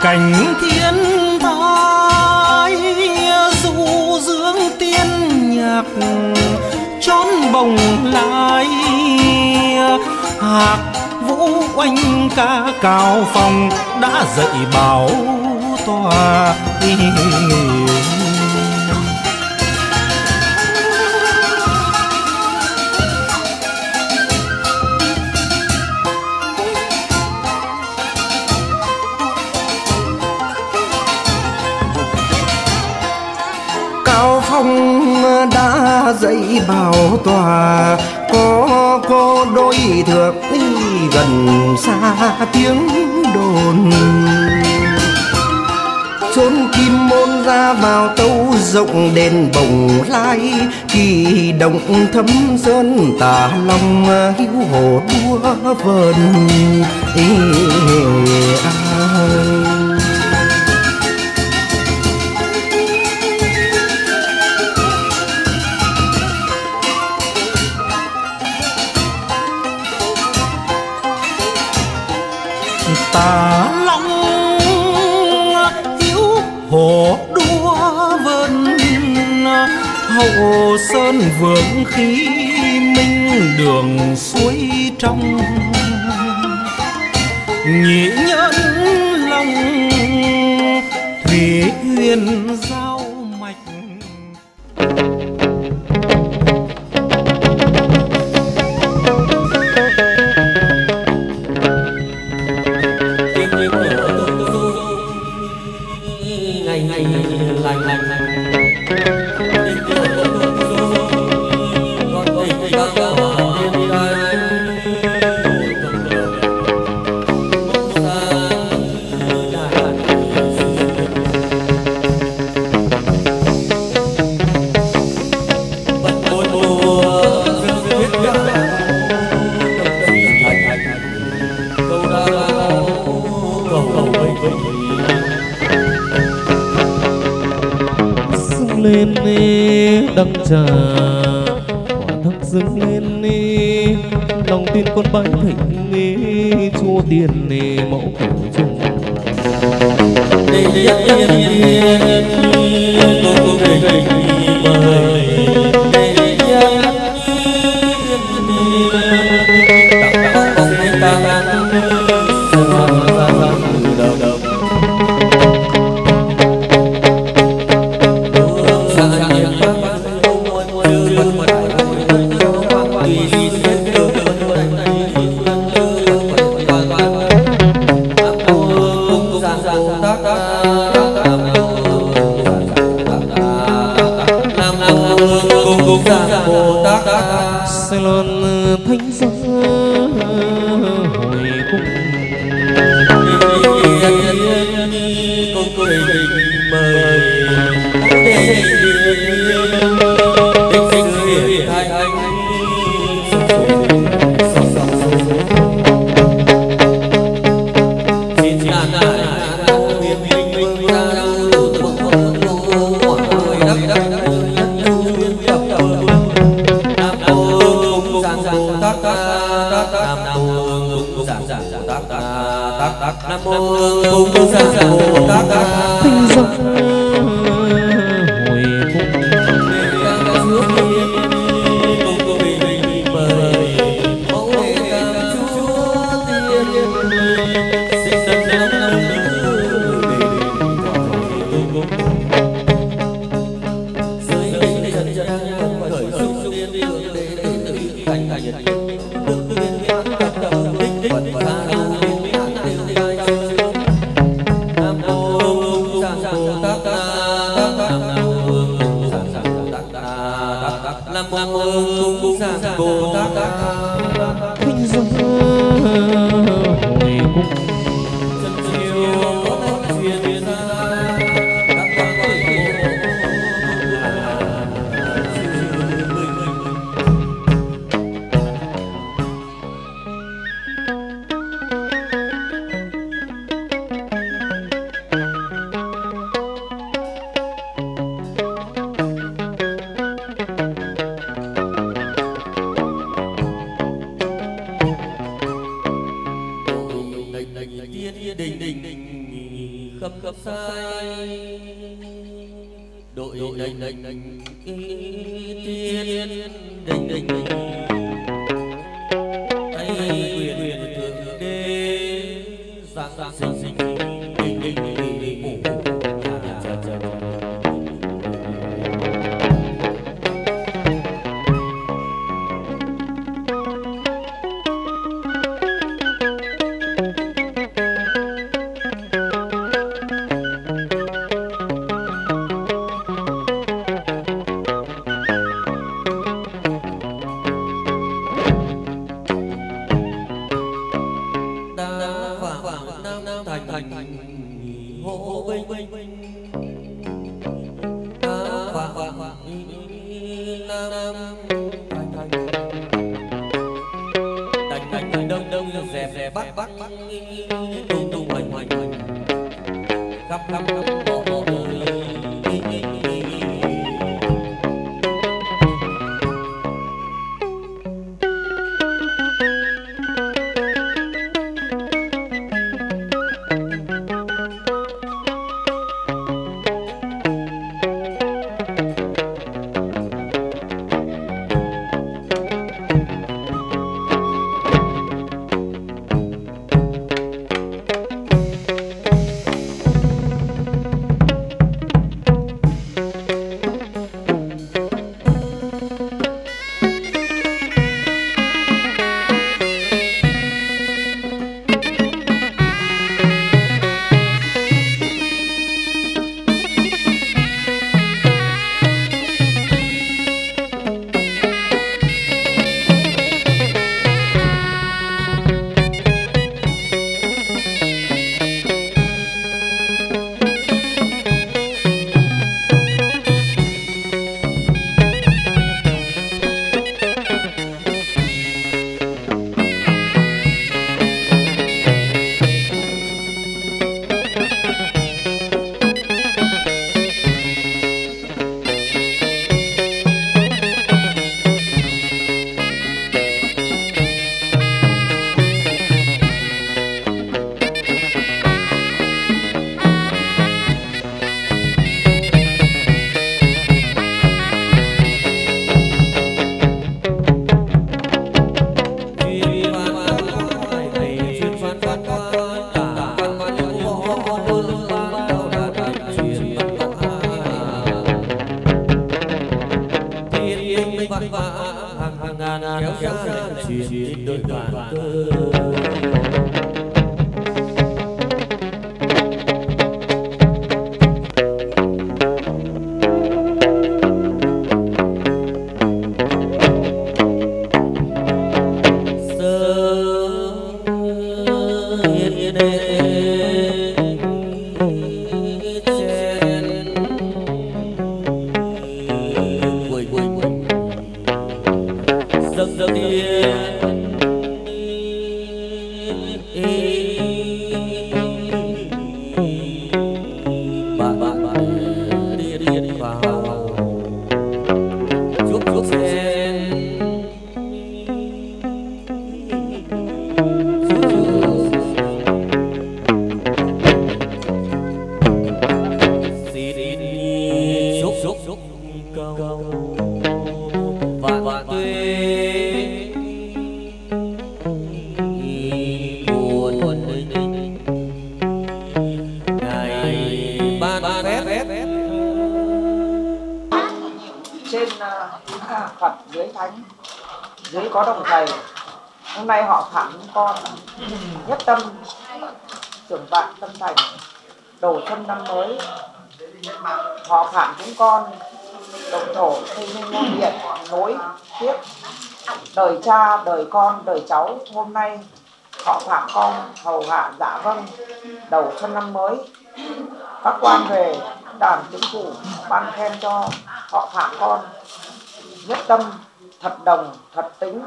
cảnh thiên thái du dưỡng tiên nhạc trón bồng lai, hạc vũ oanh ca cao phong đã dậy bảo tòa. Cao phong đã dậy bảo tòa, có đôi thượng gần xa tiếng đồn. Chốn kim môn ra vào tâu rộng đền bồng lai, kỳ động thấm sơn tả long hiếu hồ đua vờn. Tả long hiếu hồ đua vân, hậu sơn vượng khí minh đường suối trong. Nhị nhân long thủy huyền giao mạch. Đăng trà quả thắc dâng lên, lòng tin con bái thịnh chua tiền mẫu kiểu chung. khắp khắp sai đội đánh tiên đánh tay quyền thượng đế giang sinh Phật dưới thánh, dưới có đồng thầy. Hôm nay họ phạm con nhất tâm tưởng vạn tâm thành, đầu xuân năm mới. Họ phạm chúng con đồng thổ xây nên ngôi điện nối tiếp đời cha, đời con, đời cháu. Hôm nay họ phạm con hầu hạ dạ vâng đầu xuân năm mới. Các quan về đàn chính phủ ban khen cho họ phạm con nhất tâm, thật đồng, thật tính.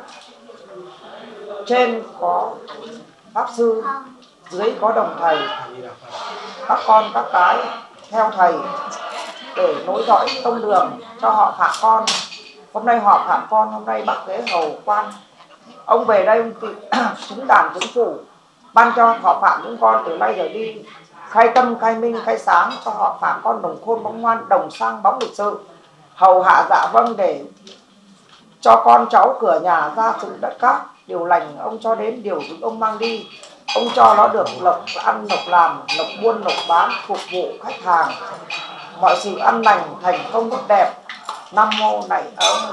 Trên có pháp sư, dưới có đồng thầy. Các con các cái theo thầy để nối dõi tông đường cho họ phạm con. Hôm nay họ phạm con, hôm nay bác ghế hầu quan. Ông về đây ông xứng đàn chính phủ ban cho họ Phạm những con từ nay trở đi khai tâm, khai minh, khai sáng, cho họ Phạm con đồng khôn bóng ngoan, đồng sang bóng lịch sự, hầu hạ dạ vâng, để cho con cháu cửa nhà ra sự đất cát, điều lành ông cho đến, điều dữ ông mang đi. Ông cho nó được lộc ăn, lộc làm, lộc buôn, lộc bán, phục vụ khách hàng, mọi sự ăn lành, thành công tốt đẹp. Nam mô này ông.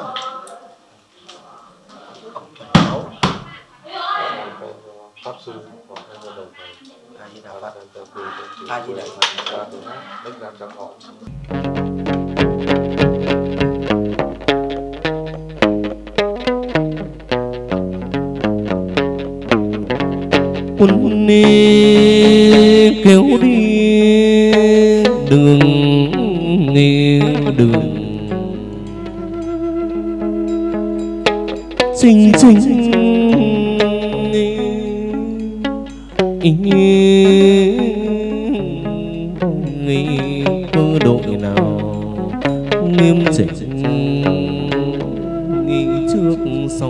Pháp sư còn hai người đồng thầy A Di Đà Phật. A A Di Đà Phật. Đức Nam Trăm Họ. Quân đi kéo đi đường nghe đường xinh xinh nghĩ cơ đội nào nghiêm chỉnh nghĩ trước sau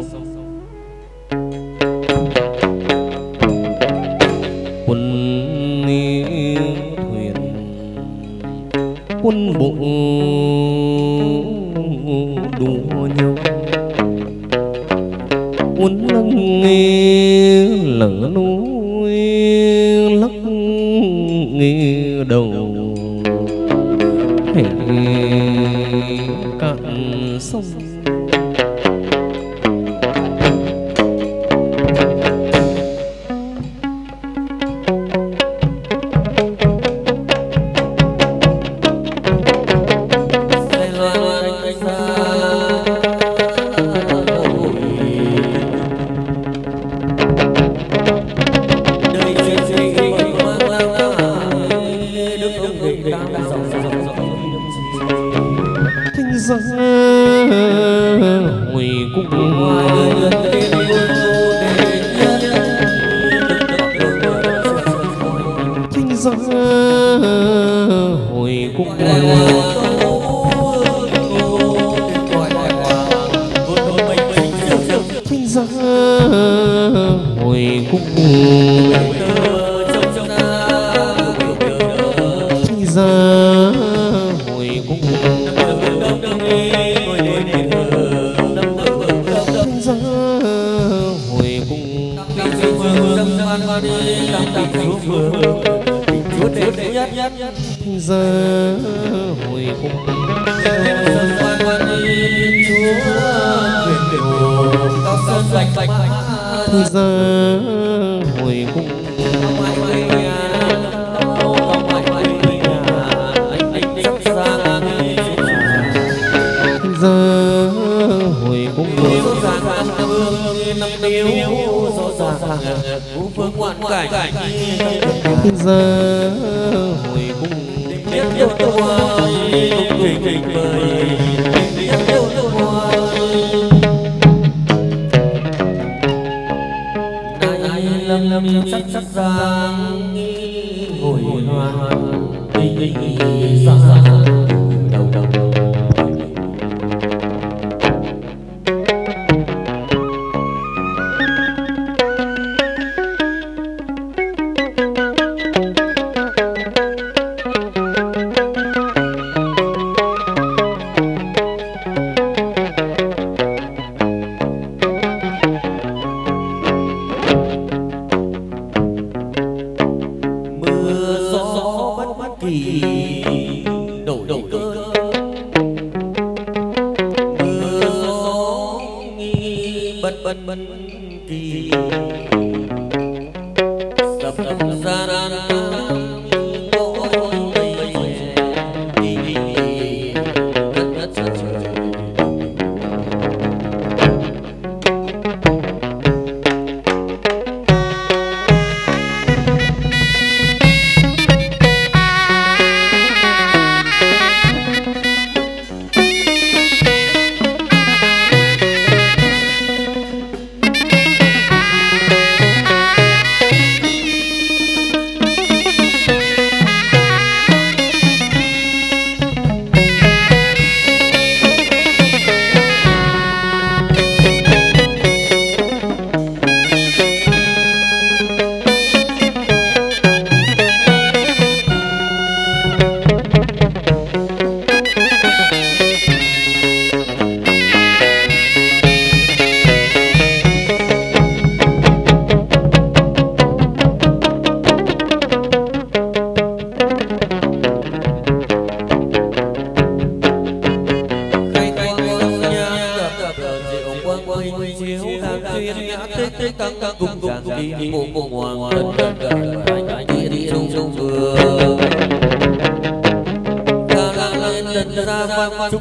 quân thuyền quân bộ đua nhau quân lưng lở núi lắc nghe đầu hệ cạn sông hồi cũng thanh ra hồi cũng thanh ra hồi cũng thanh ra hồi cũng giờ hồi cũng giờ hồi cũng giờ hồi cũng giờ hồi cũng lâm sắc sắc giang hồi hoa ra đầu đầu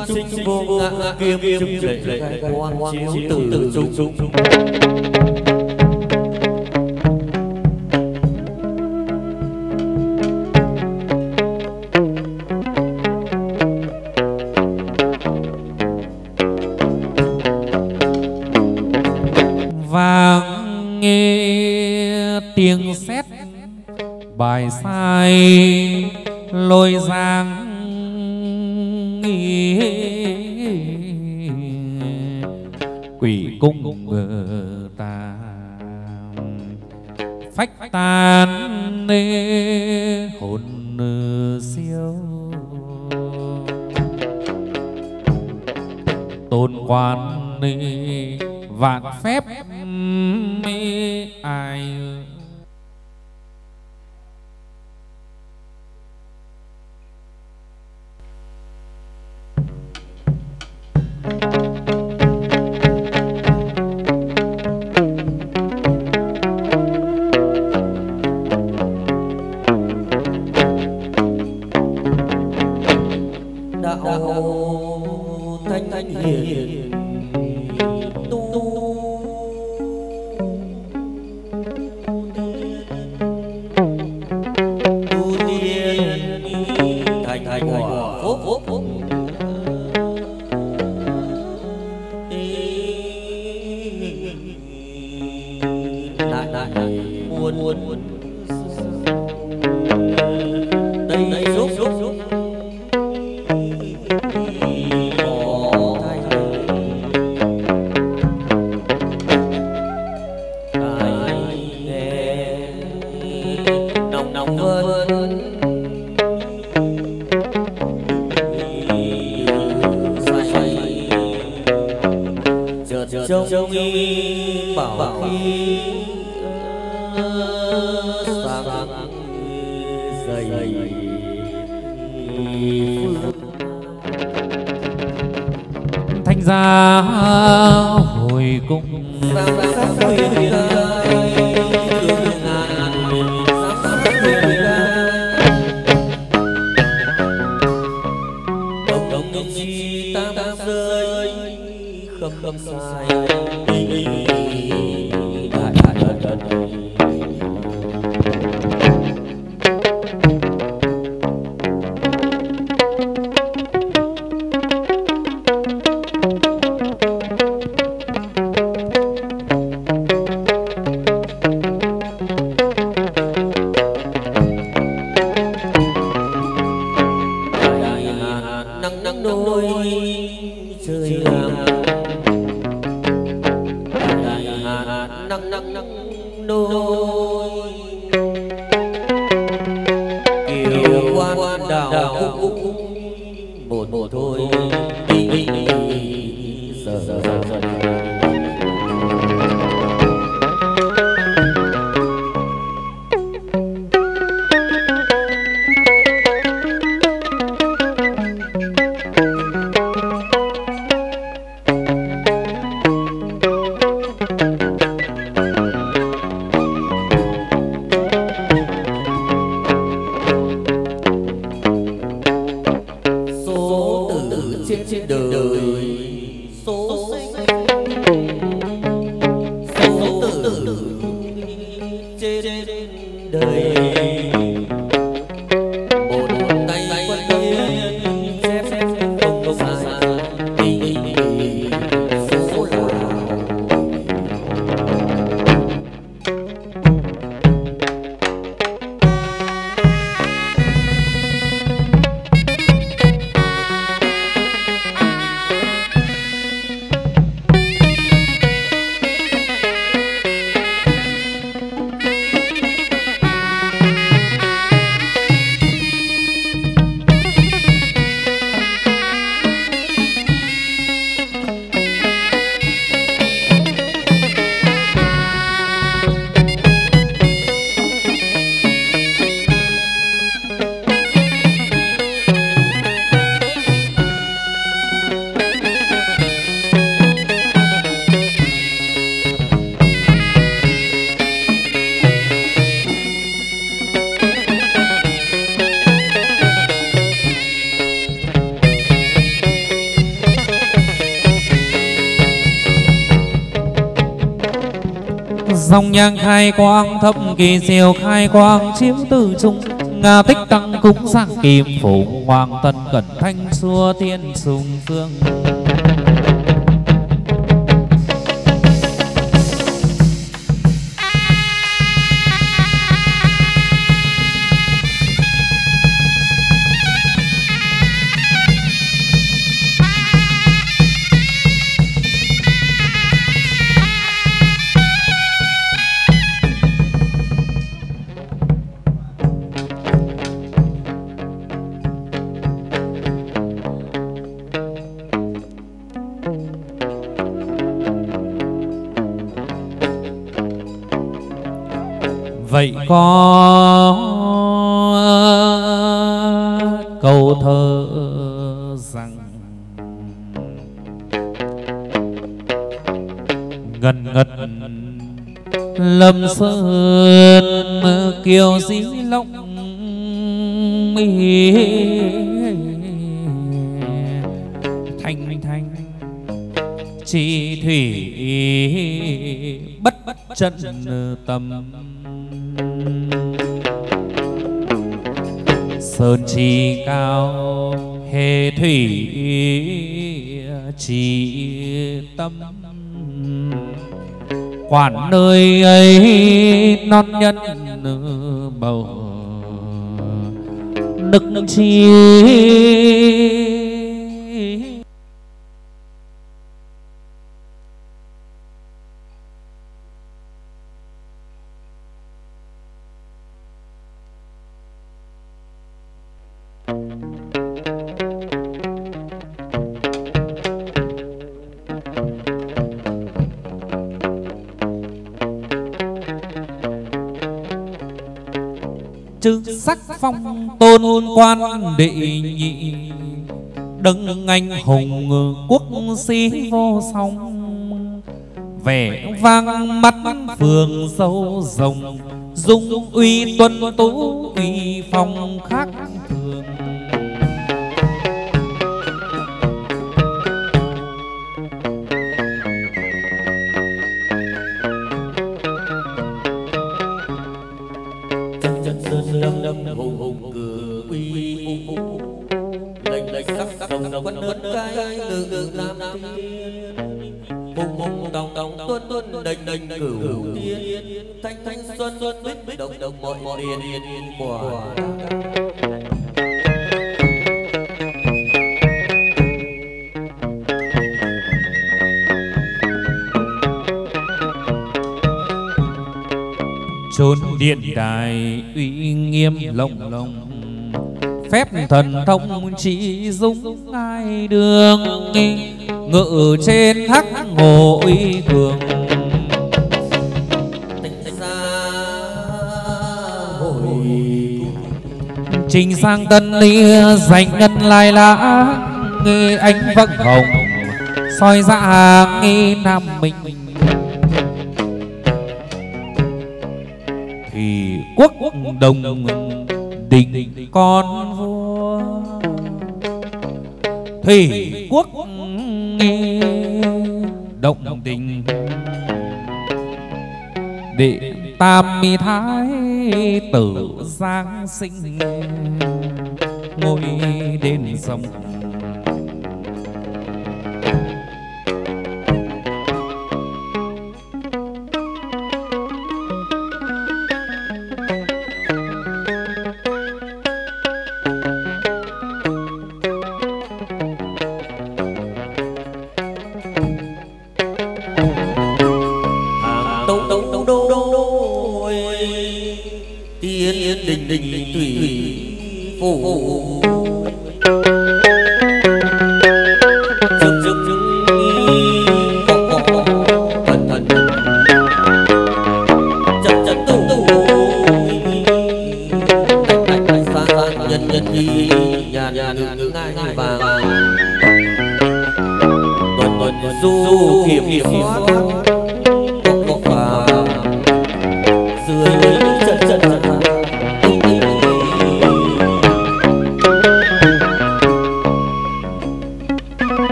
sinh vô ngã kiếm lệ quan chiếu từ trung vang nghe tiếng sét bài sai lôi giang quỷ cung ta phách tan hồn siêu tôn quan vạn phép ai đạo thanh hiền trong bảo khí sáng dày thanh gia hồi cung không sai nắng nôi trời làm nắng nôi kiều quan đào một thôi giờ trên đời số tử trên đời một tay quân xếp không sai số là dòng nhang khai quang thấp kỳ diệu khai quang chiếu từ trung nga tích tăng cúng sang kim phủ hoàng tân cẩn thanh xua thiên sùng phương. Vậy có câu thơ rằng ngần ngật lâm sơn kiều dĩ long thanh thanh chi thủy bất chân tâm sơn chi cao hề thủy chỉ tâm quản nơi ấy non nhân bầu nức chi. Chữ sắc phong tôn quan đệ nhị đấng anh hùng quốc sĩ vô song vẻ vang mắt phường sâu rồng dung uy tuân tú uy phong khác thường. hùng cử uy lệnh lệnh sắc đồng quân lớn cái ngự làm tiên hùng đồng tuân tuân đành đành cửu tiên thanh thanh xuân xuân bích đồng đồng mọi điền quả. chốn điện đài uy nghiêm lộng lộng phép thần thông chỉ dung ai đường ngự trên hắc hồ uy cường trình sang tân ly dành ngân lai lá nghe ánh vâng hồng soi ra nghe nam minh thì quốc đồng đình con vua thủy quốc động tình đệ tam mi thái tử giang sinh ngôi đền sông. Đình thủy phủ rực rực thần thần chật chật tu xa nhân nhân đi nhà ngự ngai vàng tuần du kiểm soát và dưới chật chật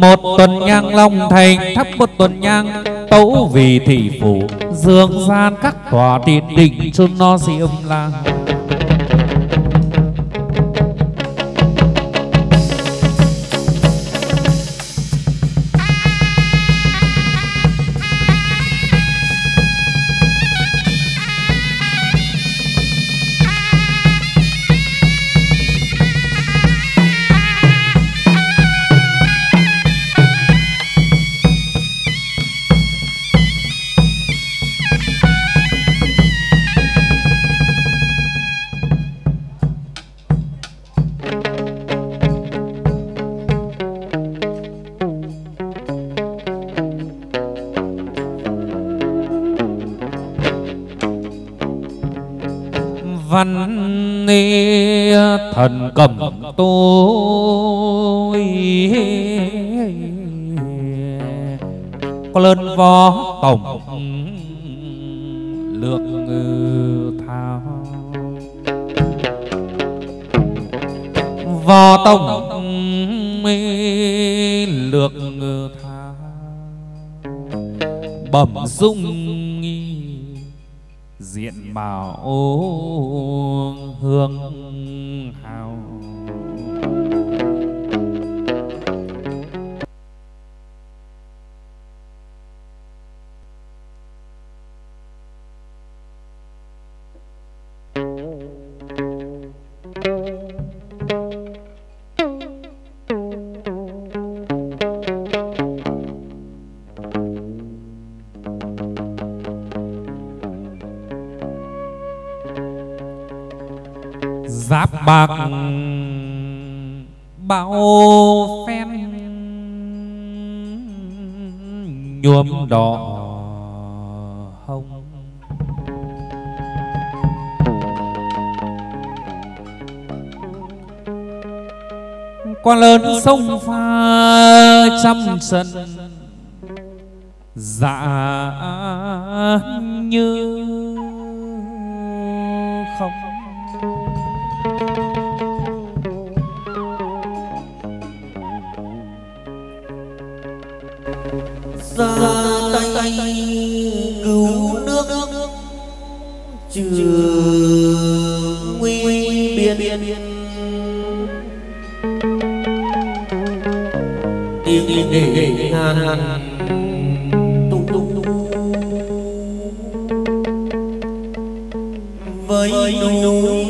một tuần nhang long thành, thắp một tuần nhang tấu vì thị phủ, dương gian các tòa tiền đình chôn nó diêm la. Văn ni thần cầm tôi có lớn võ tổng lượng thao, võ tổng lược thao bẩm dung diện mạo hương hào. Giáp bạc bao phen nhuộm đỏ hồng, qua lớn sông pha trăm trận dạ như không. Ra tay cứu nước trừ nguy biên, tiếng để ngàn tung với núi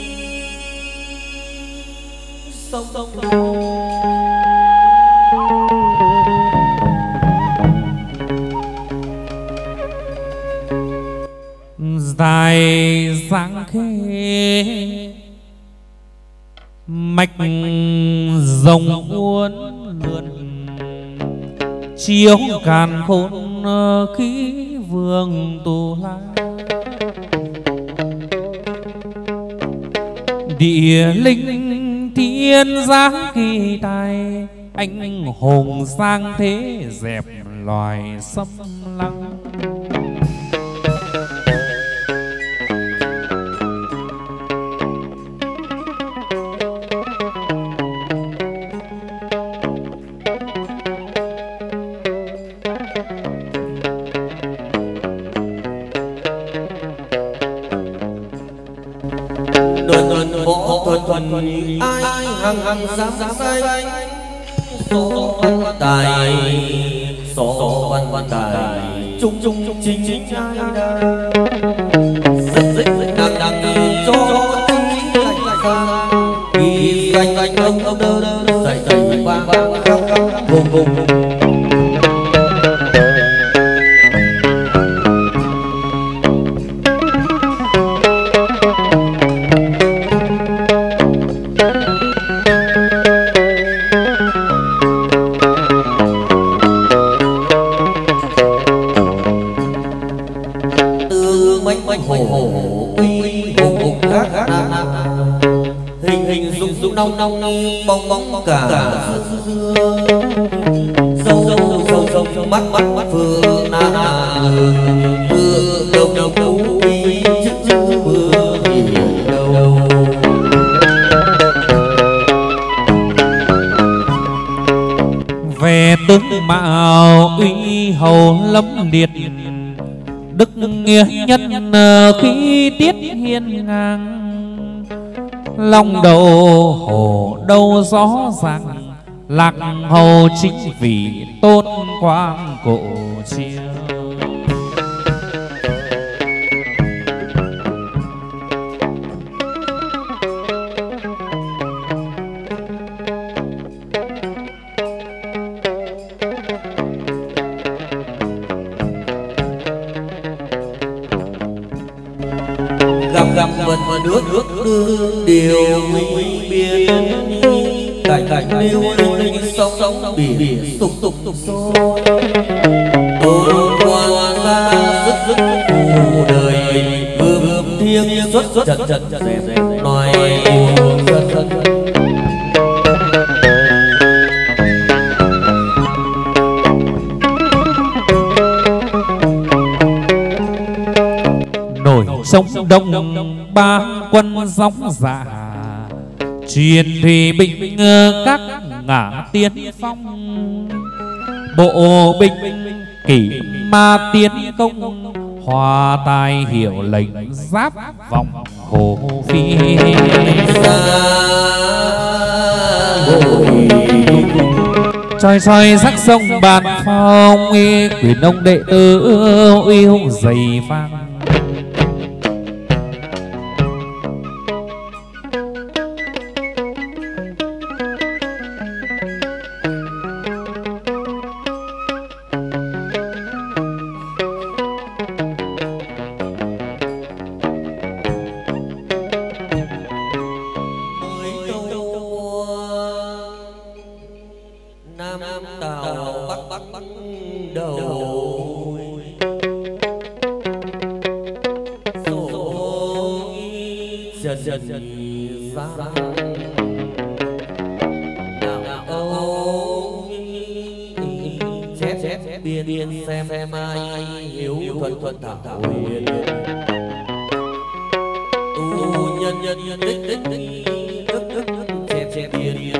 sông dài dáng khê mạch rồng uốn lượn chiếu càn khôn khí vương tu la. Địa linh thiên giáng kỳ tài, anh hùng sang thế dẹp loài xâm lăng. ai hằng dám say số văn tài, số văn tài chung chính ai đang cho vì danh ông đơ dạy vang vùng nong bong bong cả sâu mắt phương na phương đầu cú đi chữ vừa đầu về mạo uy hầu lâm liệt, đức nghĩa nhân khí tiết hiên ngang. Long đầu hổ đâu rõ ràng, lạc hầu chính vì tôn quang cổ chiêu. Gặp vần nước điều biên, cảnh lưu linh sóng biển sục sôi. Tôn quang ra dứt phù đời, vương thiêng xuất trần nói buồn dân. Nổi sông Đông ba quân gióng giả, truyền thủy binh các ngã tiên phong. Bộ binh kỷ ma tiến công, hòa tài hiệu lệnh giáp vòng hồ phi. Trôi soi sắc sông bàn phong, quyền ông đệ tử uy hùng dày vang. Biên xem ai hiếu thuận thảo huyền, tu nhân tích chép biên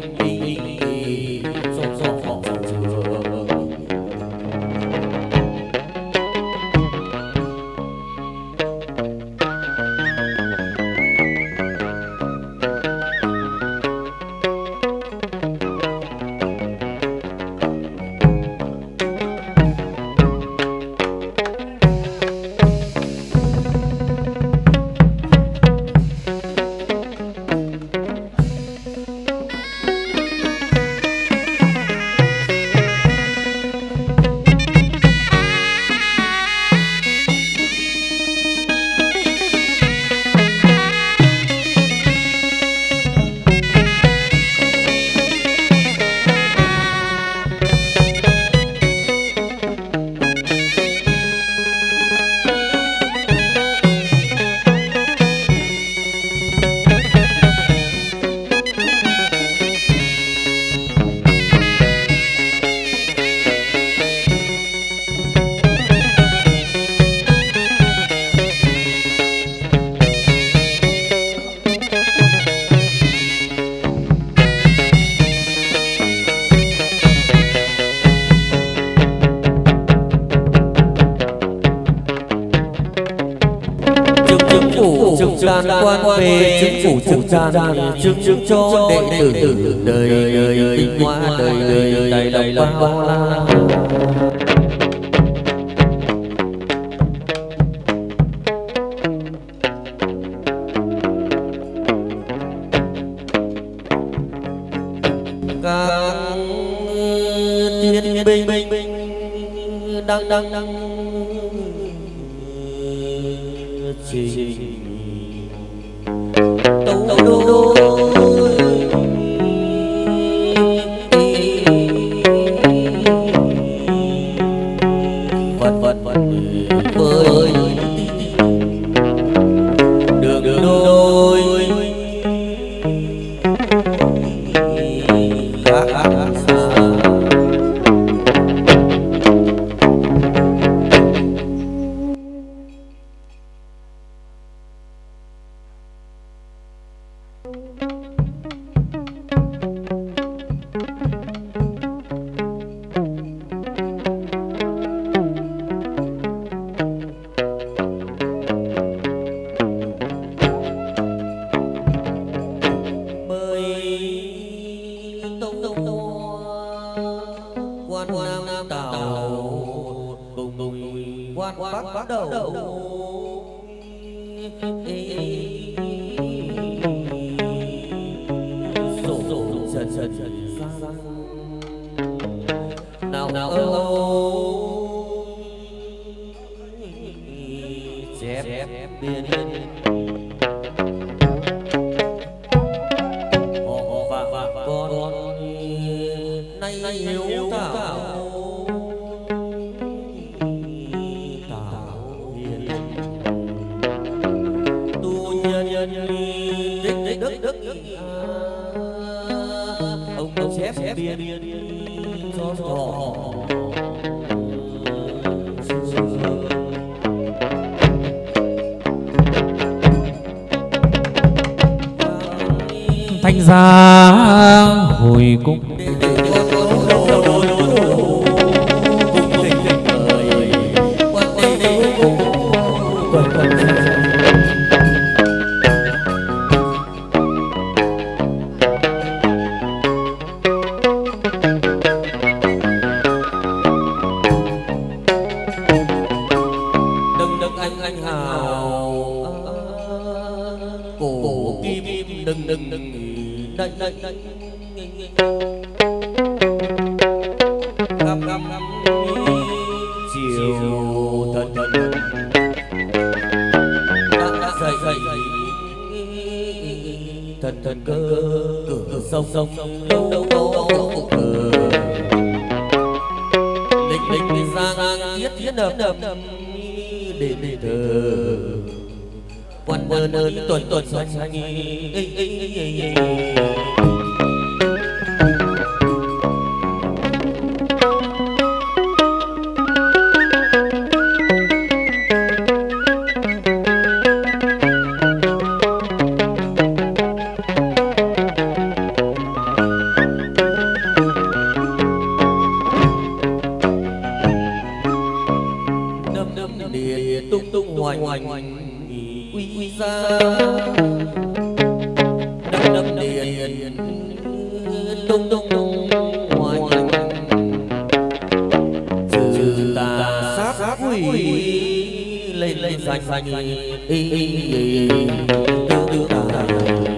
so họ đàn quan về chứng phủ trực đàn chứng cho đệ tử đời tinh hoa đời tài lộc bao la. Các thiên binh đang trình tàu cùng quan bắt đầu sổ trần nào chép biên họ và con nay hiếu thảo hiền tu nhân đức ông chép biên cho họ Thanh gia hồi cung anh hào cổ kim đừng đây khắp chiều thần đã dậy thần cơ cửa sông đâu lịch sang thiết nập để thờ quan ơn tuần xoay địa tung hoành quy ra đâm điện tung hoành trừ tà sát quỷ lên danh tư tà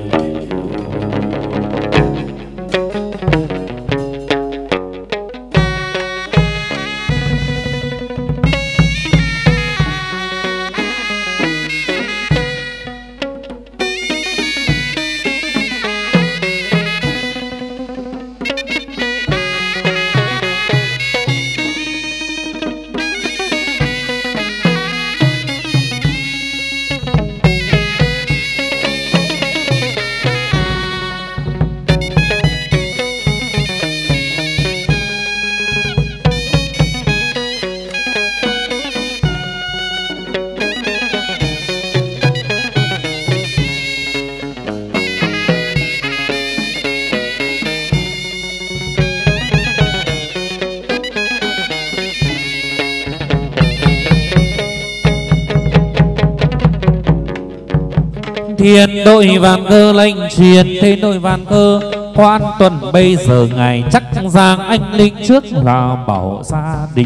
Thiên đội vạn cơ lệnh truyền thế đội vạn cơ quan tuần bây giờ ngài chắc giang anh linh trước là bảo gia đình.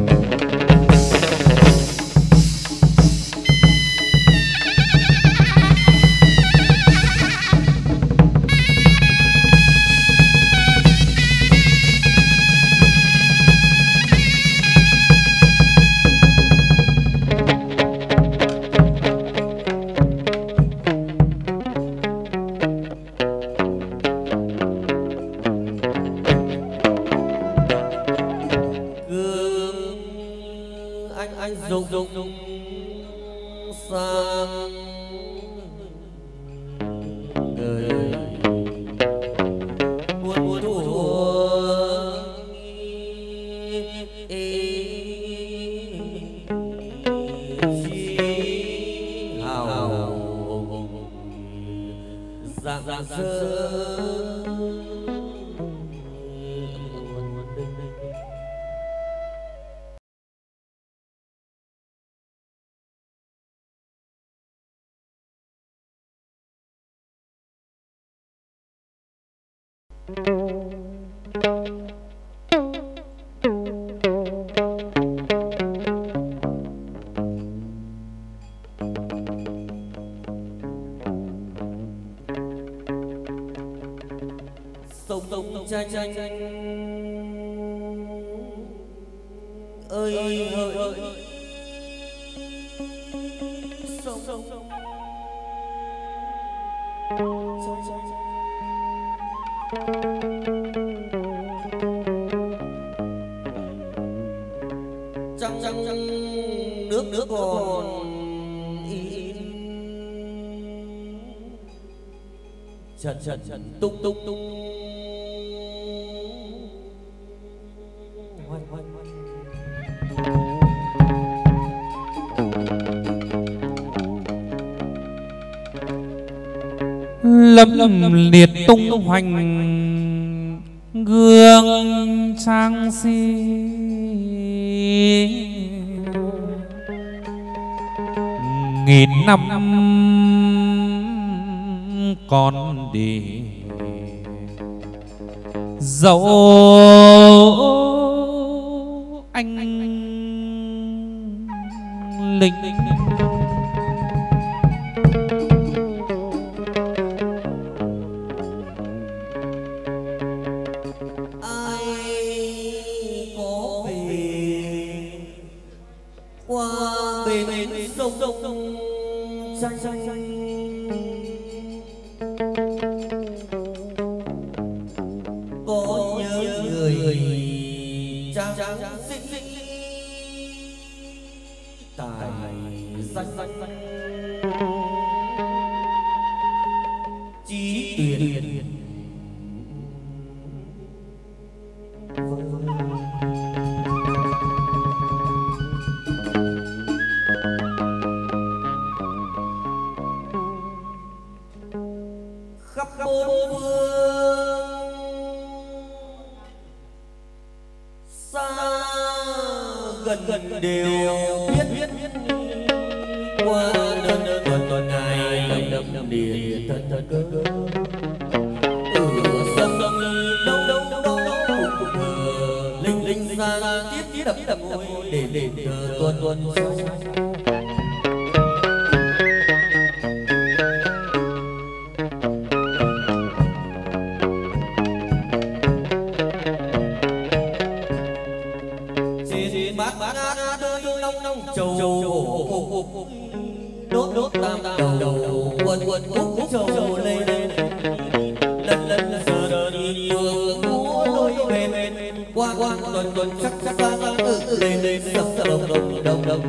Sang người buồn thua hào dạng sơ tranh ơi sông trăng nước còn in trần tung lâm liệt tung hoành gương trang si nghìn năm còn đi dẫu anh linh có nhớ người trang tài danh trí tuyệt khắp bốn phương xa gần đều biết qua đơn tuần ngày đậm đìa thật cơ sông đâu linh ra tiếp đập ngôi để chờ tuần đốt tam đầu quần khúc trầu lên lần giờ đi vừa múa đôi bên qua tuần chắc lên sập đồng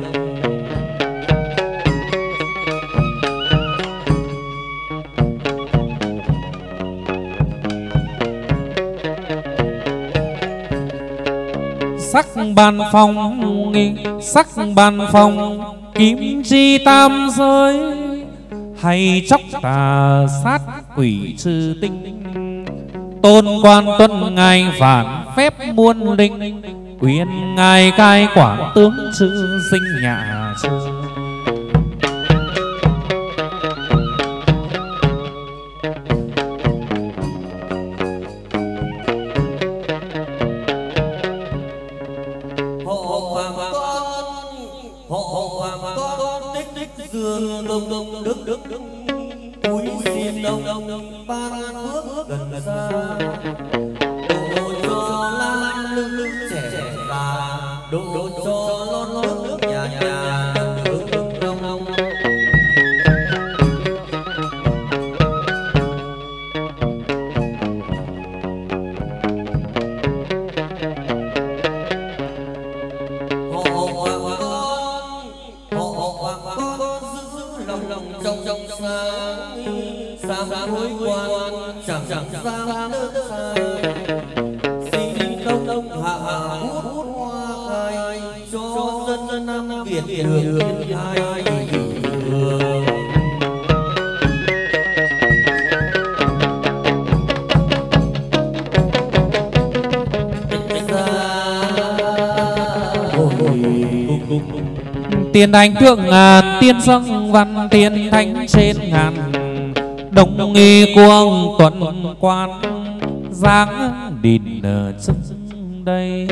sắc bàn phong sắc bàn phong kim chi tam giới hay chóc tà sát quỷ trừ tinh tôn quan tuân ngài phản phép muôn linh quyền ngài cai quản tướng chư sinh nhà chư dương đông đức cúi xin đông ban phước gần xa độ cho lan lưng trẻ già độ cho lon nước nhà nước long trong sáng hối quan chẳng ra nước xa xin đông hạ hút hoa khai cho dân Nam Việt được hai đường tiền đánh thượng tiên dâng văn tiên thánh trên ngàn đồng nghi cuồng tuần quan giáng đìn trước đây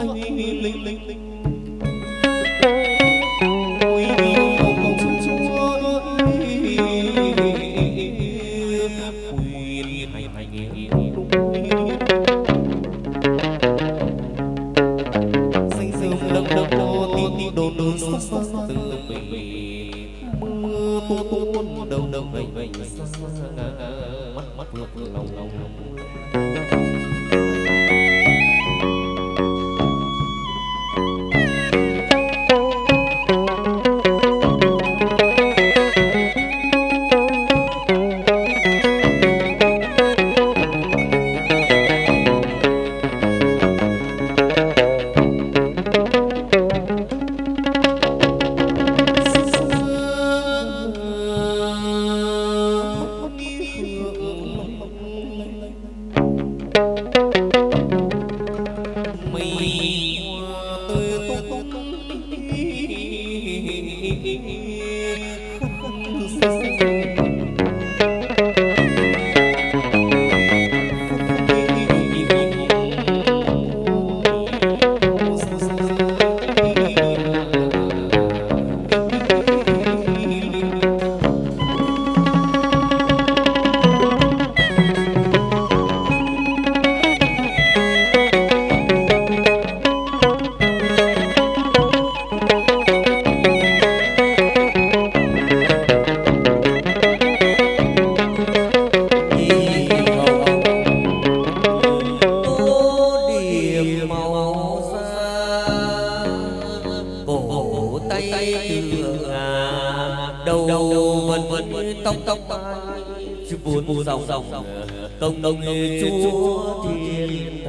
công chúa thiên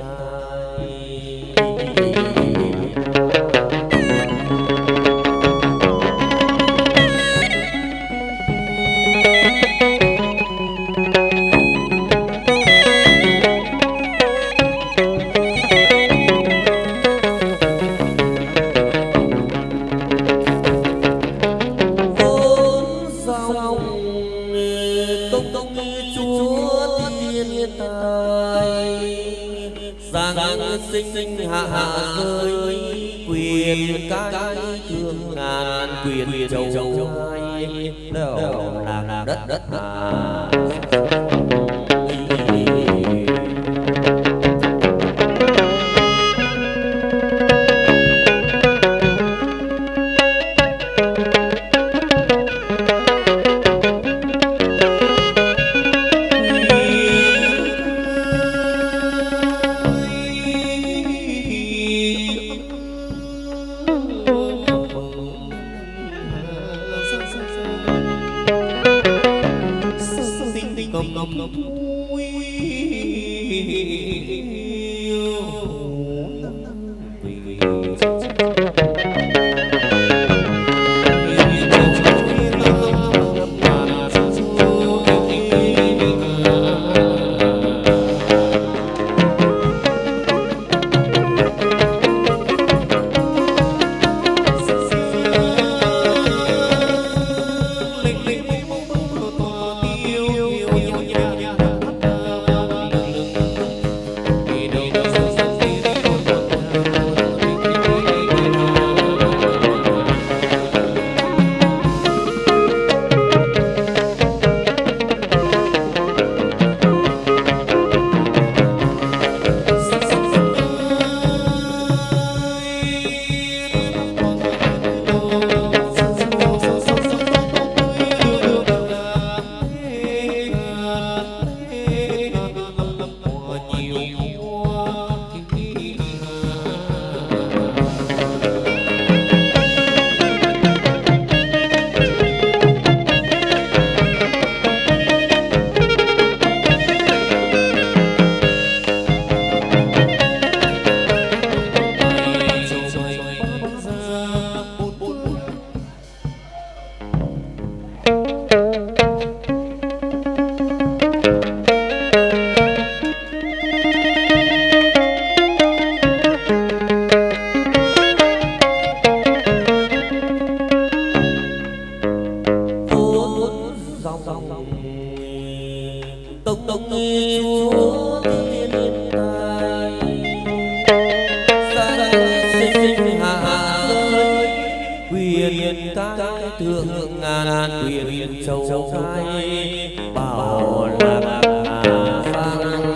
sinh hạ rơi quyền cái thương ngàn quyền châu hai là đất đất thuyền cái thượng ngàn thuyền châu khai bảo lạc sang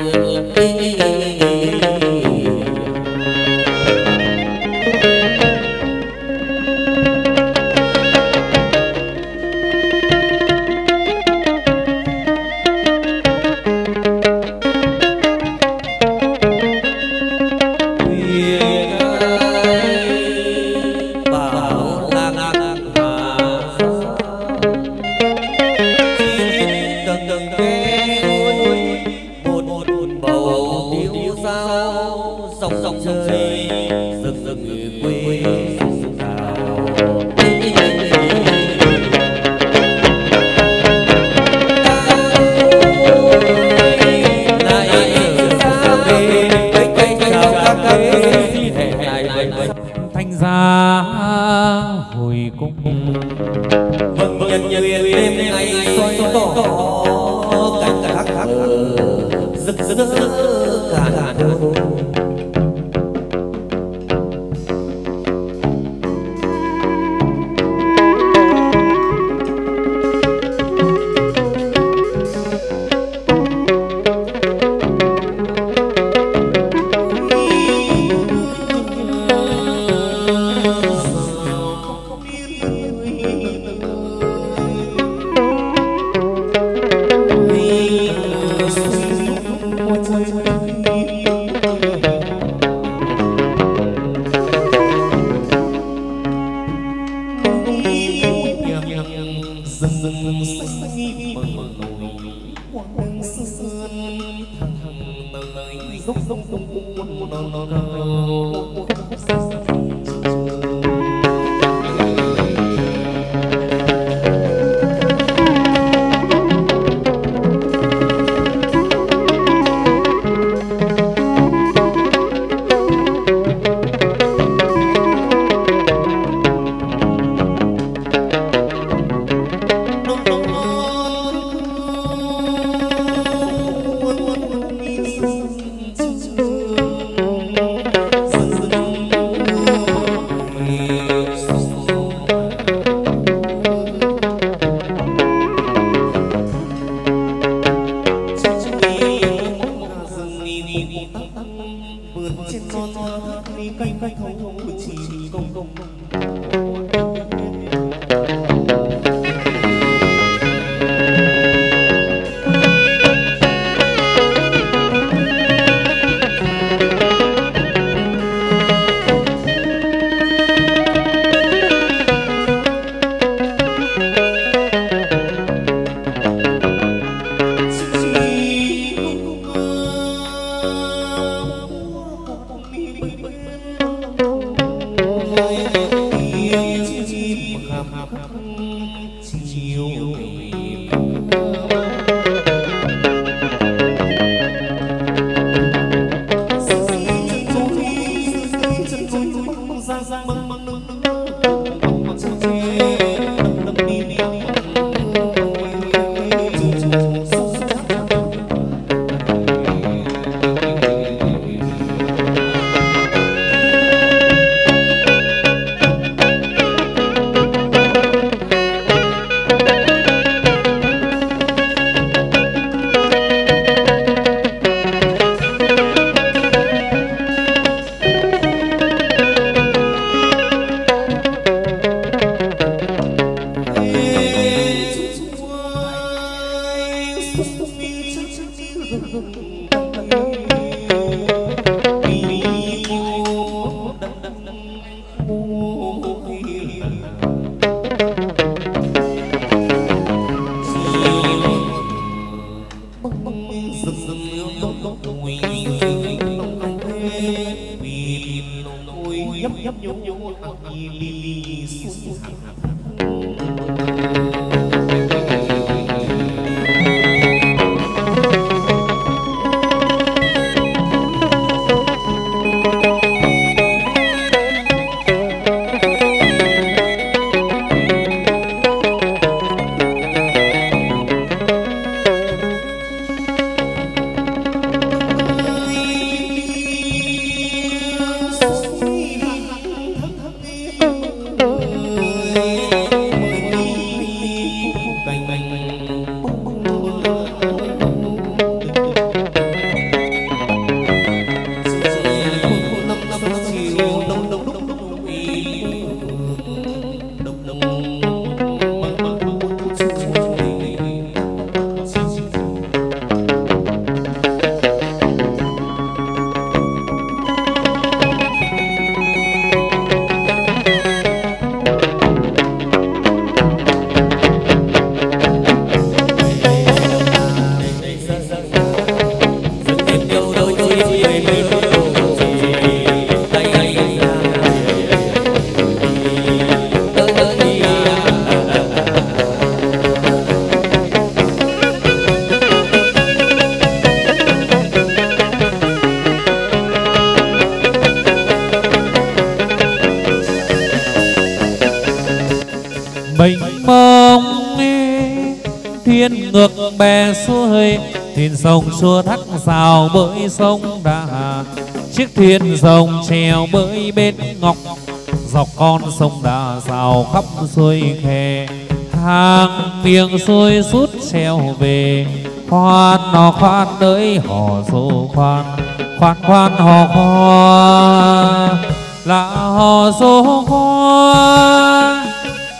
thuyền ngược bè xuôi, thuyền sông xua thác rào bơi sông Đà. Chiếc thuyền rồng treo bơi bên ngọc, dọc con sông Đà rào khắp xuôi khe. Hàng miệng xuôi rút treo về, khoan nó khoan đợi hò dô khoan, khoan khoan hò khoan là hò dô khoan.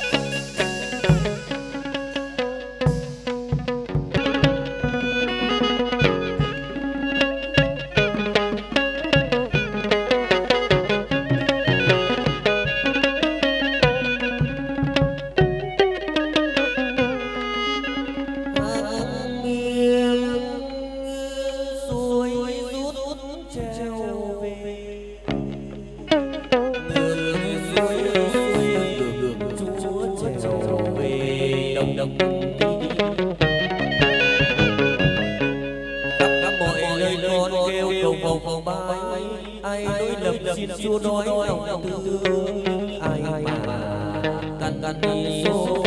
Chúa đói lòng tư ai mà căn đi số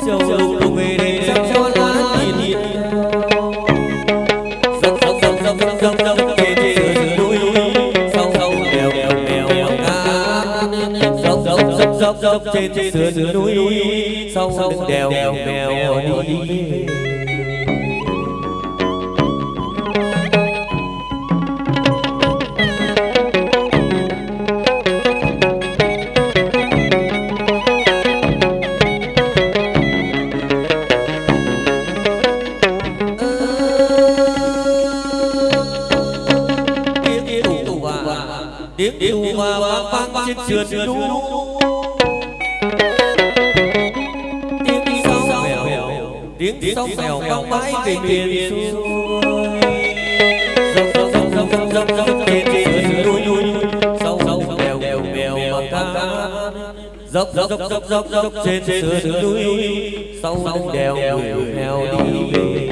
châu lục về đêm sắp cho lá nhìn nhìn dốc dốc dốc dốc dốc dốc dốc trên sườn núi sau sau đèo đèo đèo cát dốc dốc dốc dốc dốc trên sườn núi sau đèo đèo đèo đi tiếng hoa vang vang trên sườn núi tiếng sóng vèo tiếng sóng vèo vang mãi về miền xuôi dốc dốc dốc dốc dốc dốc trên sườn núi sâu sâu đèo đèo đèo bằng cát dốc dốc dốc dốc dốc dốc trên sườn núi sâu sâu đèo đèo đèo đi về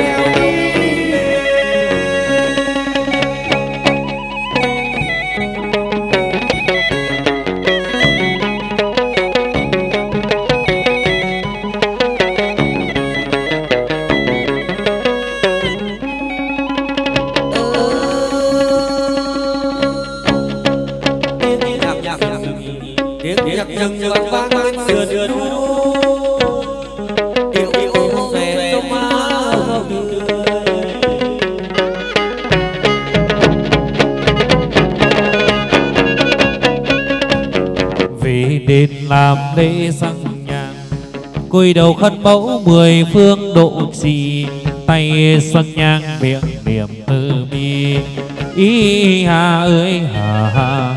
rừng vang vang vang sườn núi điệu điệu xòe sông áo về đền làm lễ sang nhang cúi đầu khấn mẫu mười phương độ trì tay xuân nhang miệng niệm từ bi ý hà ơi hà hà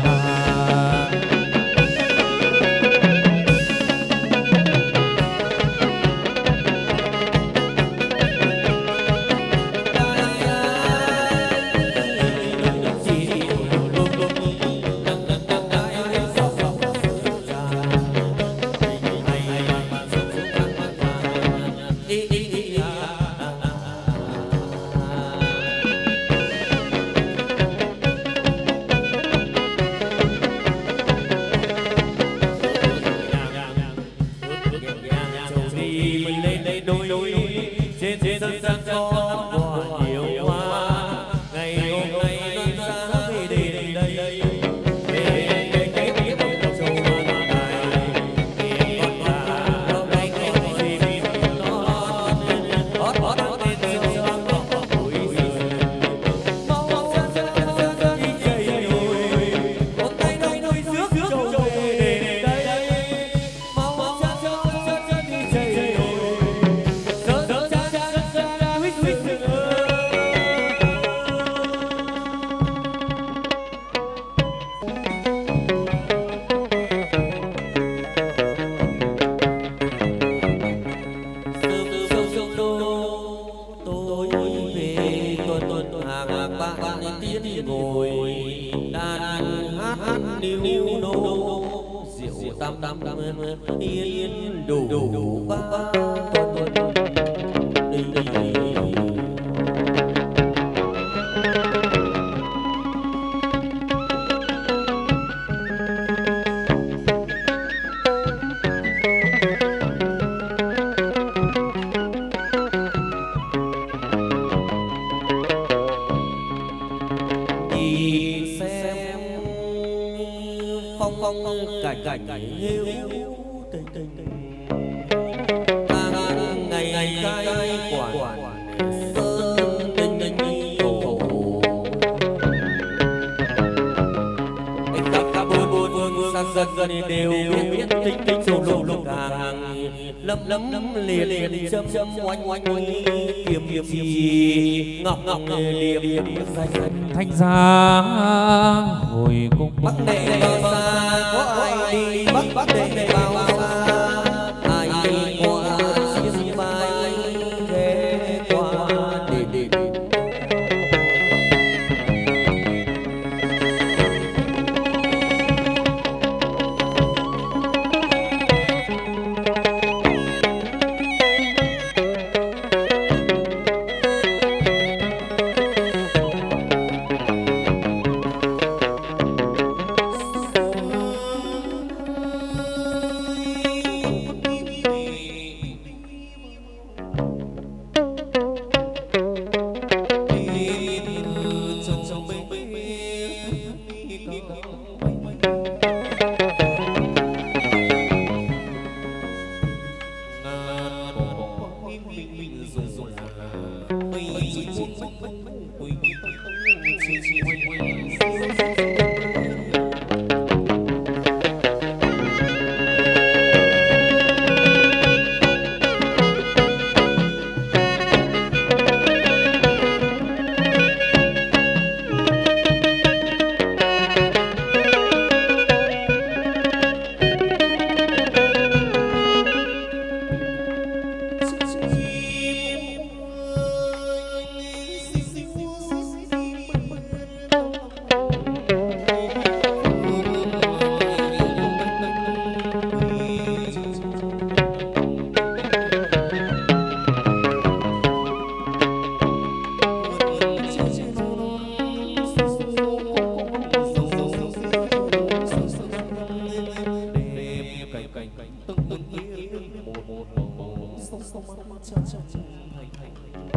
đều biết tính tính sổ lục hàng lấm lấm liền chấm chấm oanh oanh kiếm kiếm gì ngọc ngọc liệp danh thanh giá hồi cung bắc đệ bao xa có ai đi bắc đệ bao xa ai qua xiêm vai thế qua để từng yên một sông chân thành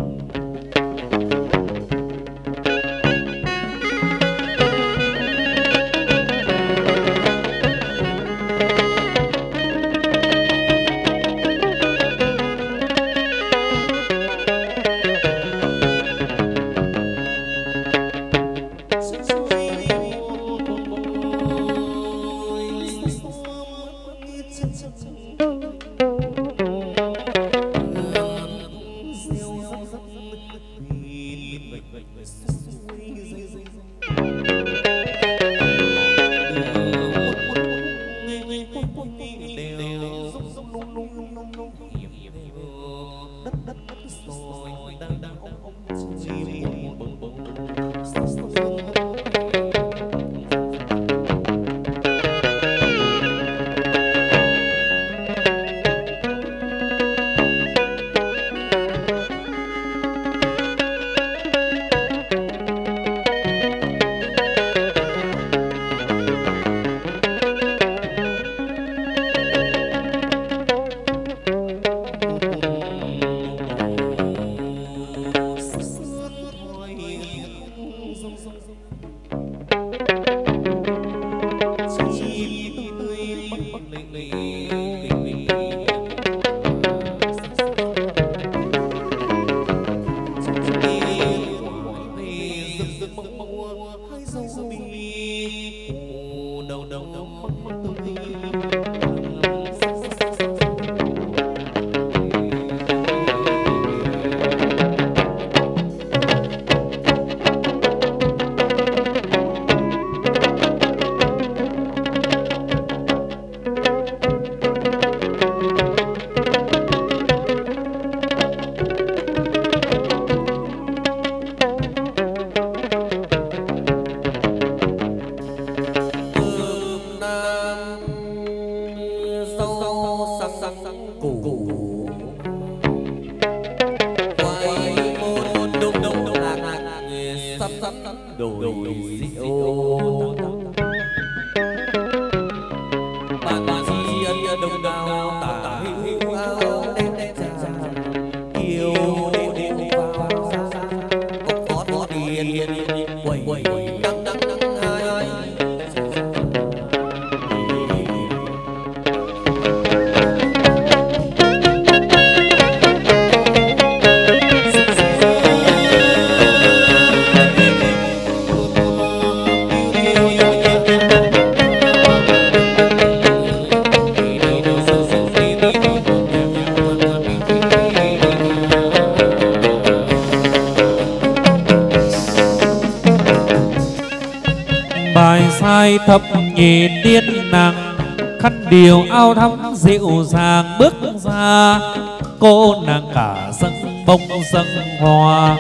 thập nhị tiên nàng khăn điều ao thắm dịu dàng bước ra, cô nàng cả dâng bông dâng hoa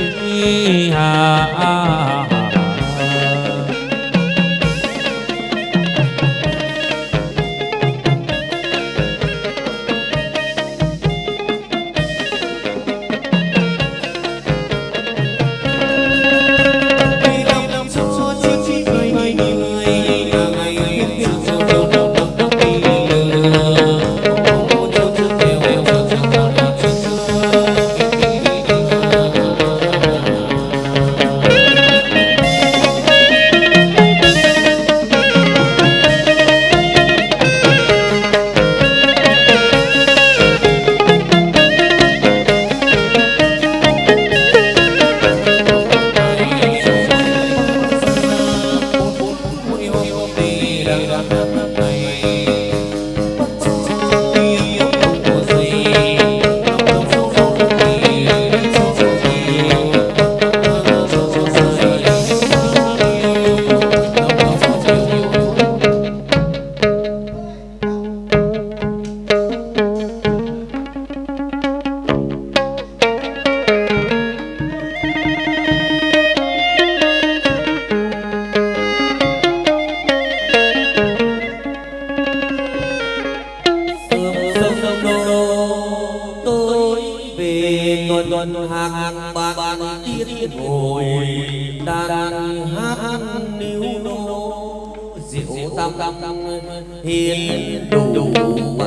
tuần hàng bạc tiết ngồi đàn hát níu nô rượu thăm hiền đủ mà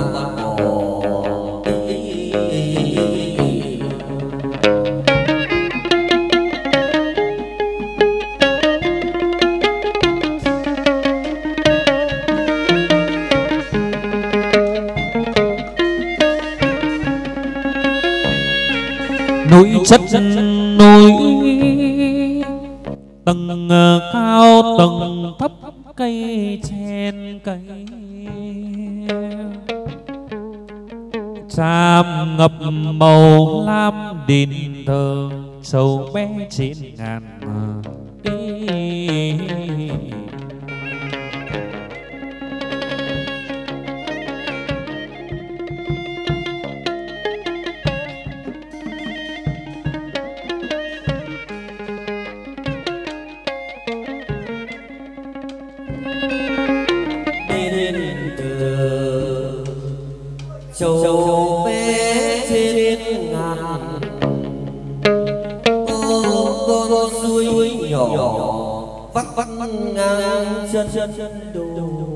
núi chất núi tầng cao tầng thấp cây chen cây tràm ngập màu lam đền thờ sầu bé trên ngàn châu bé trên ngàn con suối nhỏ vắt vắt ngang chân đồi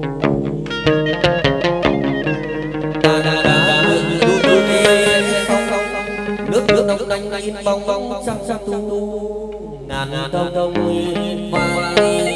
nước nóng đánh in bong bong trăng tu ngàn đông và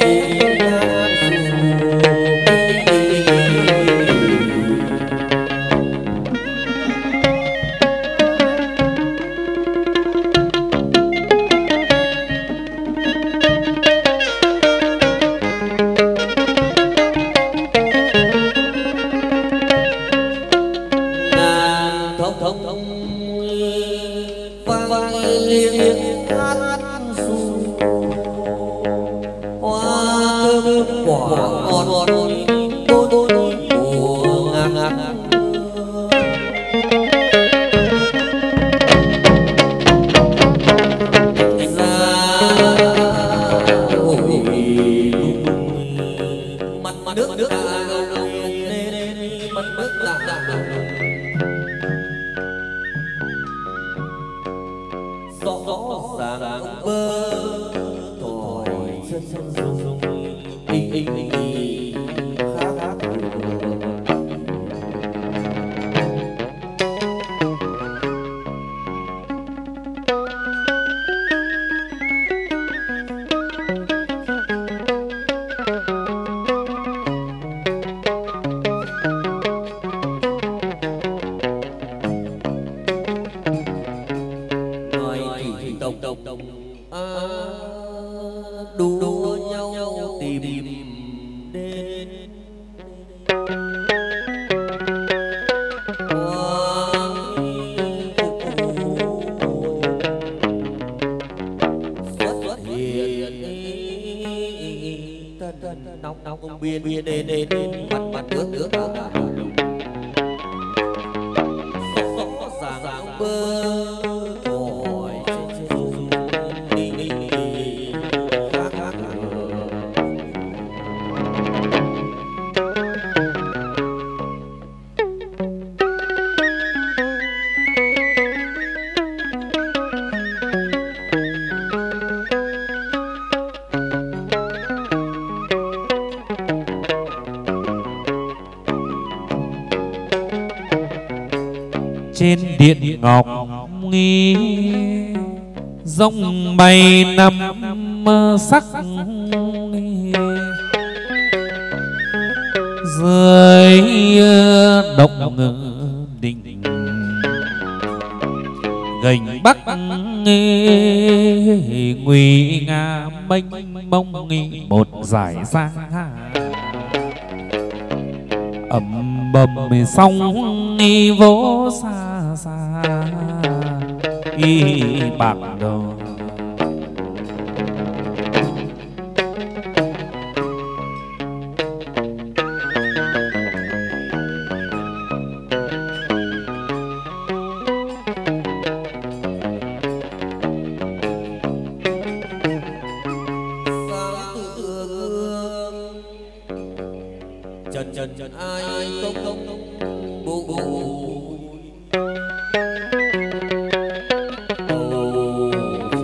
đua nhau tìm đến xuất hiện nóng biên đến mặt nước rõ ràng bơ trên điện ngọc nghi rông bay năm sắc dưới động đình gành bắc nguy nga mênh mông một dải giang ầm bầm sóng vỗ xa xa bạc đầu trần ai công bụi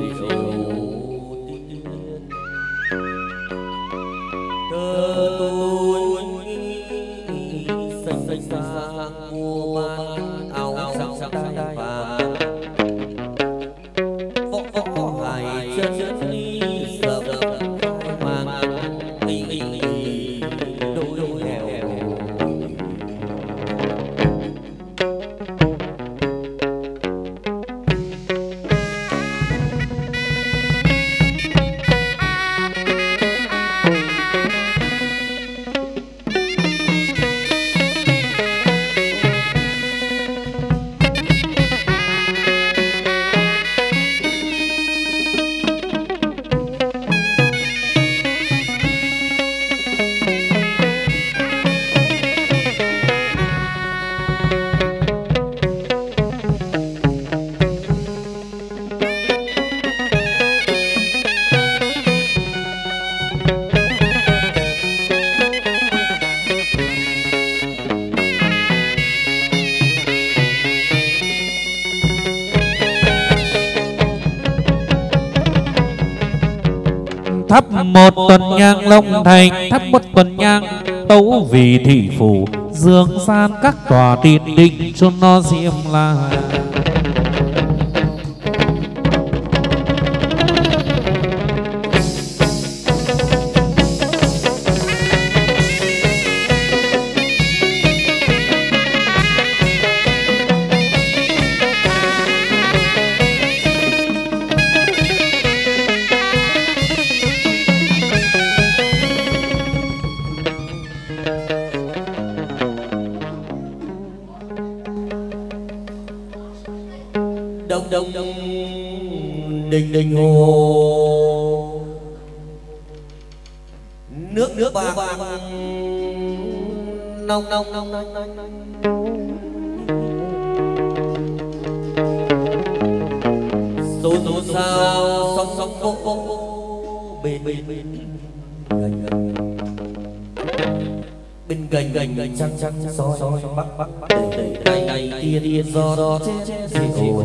thắp một tuần nhang Long Thành, thắp một tuần nhang tấu vì thị phủ dương gian các tòa tiền định cho nó diêm la. Đông đình hồ nước vàng nông số sao sóng vỗ bên gành trăng soi bắc đầy tiên gió đó ồ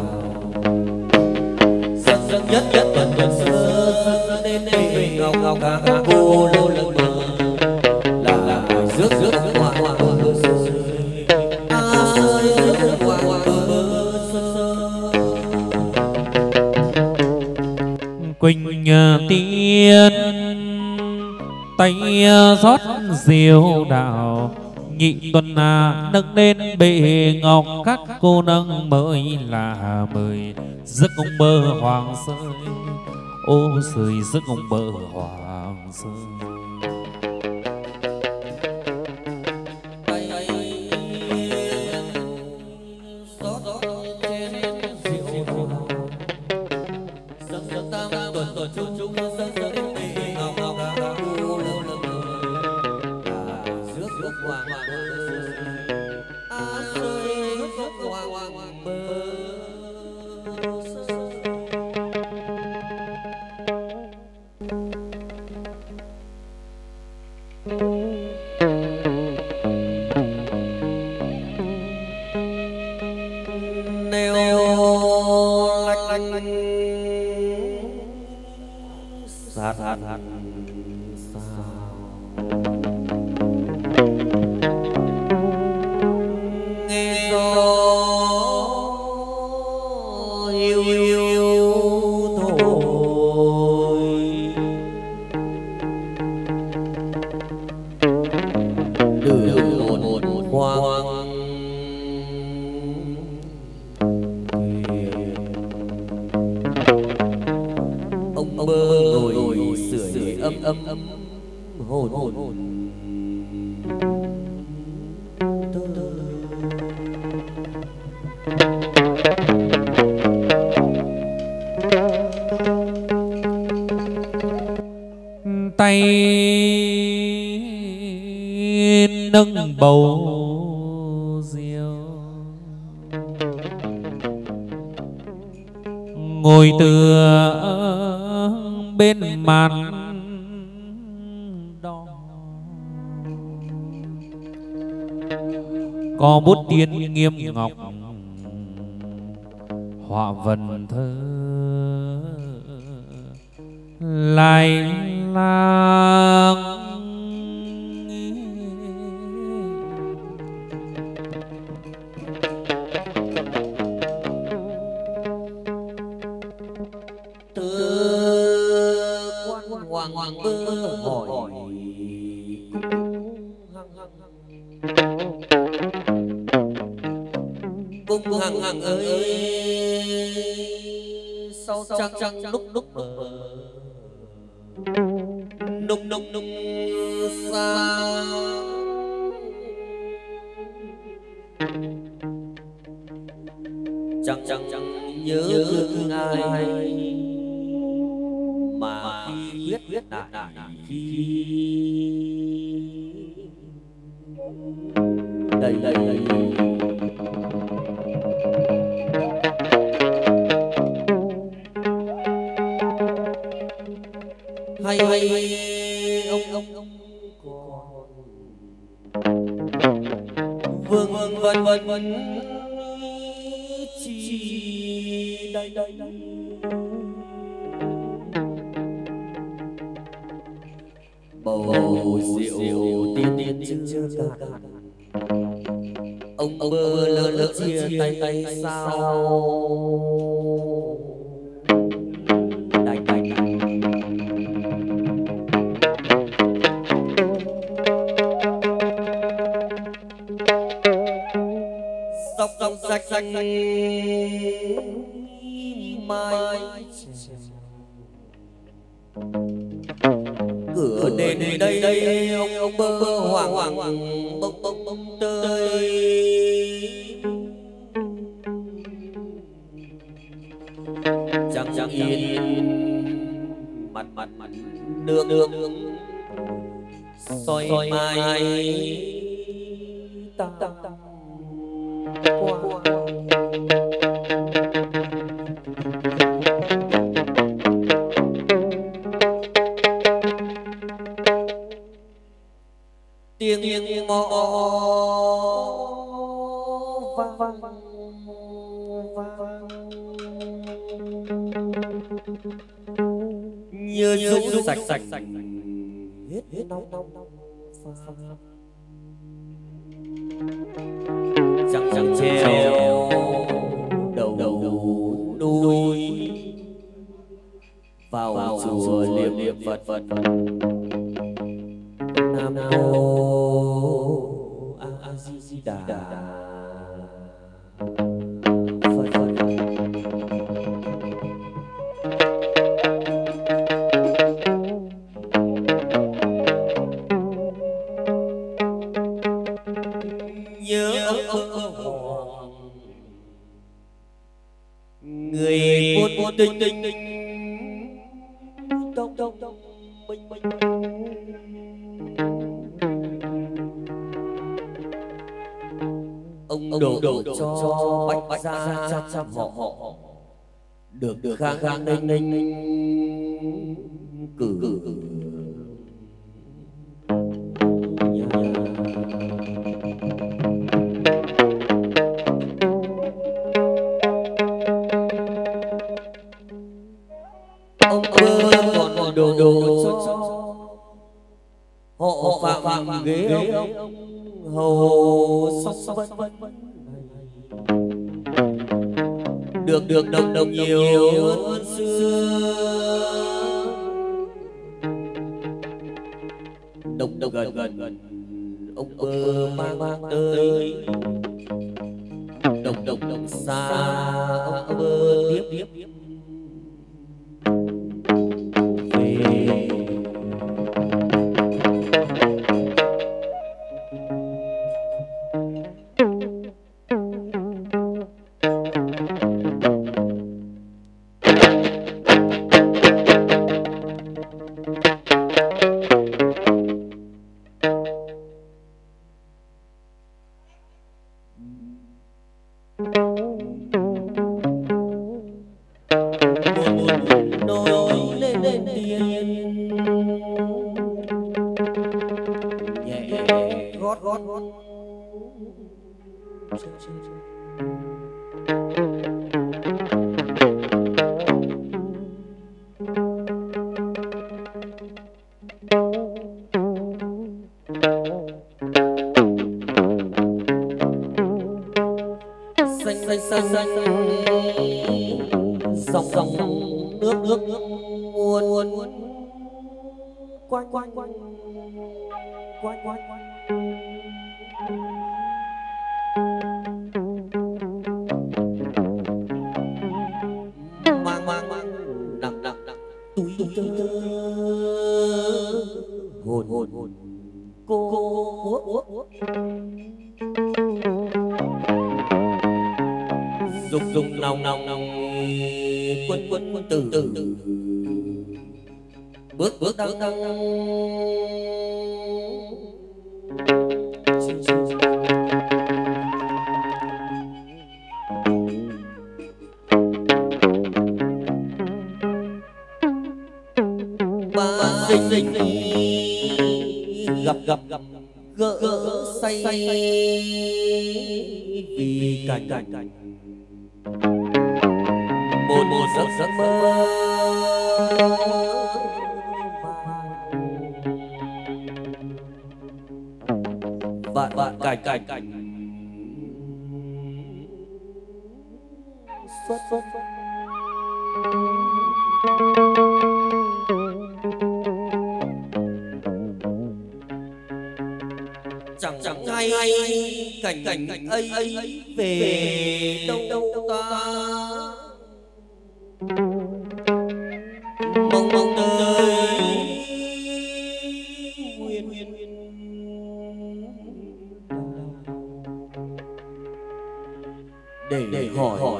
nhất tuần sơ đến đây ngọc cá cô lô lơ là rước hoa quỳnh tiên tay rót diệu đạo nhị tuần nâng lên bệ ngọc các cô nâng mới là mời giấc ông mơ hoàng sơi ô sơi giấc ông mơ hoàng sơi. Tay nâng bầu rượu ngồi tựa bên màn đỏ có bút tiên nghiêm ngọc họa vần thơ lại lang hoàng bơ hỏi cung hằng ơi sau trăng lúc bờ nung xa chẳng nhớ thương ai mà viết lại khi đây hay ông còn vương vân chi đây bầu rượu tiên chưa cạn, ông bơ lỡ chia tay sao đành dọc rạch mai cửa đền đây ông bơ hoảng bông tơi chẳng yên mặt nước soi mai ta qua tiếng mõ vang như rũ sạch hết nóng chẳng treo đầu đuôi vào chùa liệm Phật Nam mô A Di Đà Phật. Nhớ ông người buồn tình đông mình ông đổ cho bách gia trăm họ được khang ninh cử ông còn đồ cho họ phạm ghế ông hầu song vân được đồng nhiều hơn xưa đồng gần ông bơ mang tới đồng xa ông bơ tiếp về nối lên tiền nhẹ gót xanh dòng nước muôn quanh mang nặng túi tơ hồn cô dục nồng quân từ bước đăng ba sinh gặp gỡ say vì cảnh một giấc mơ bạn cảnh xuất chẳng hay cảnh ấy về đâu ta mong đời nguyên để hỏi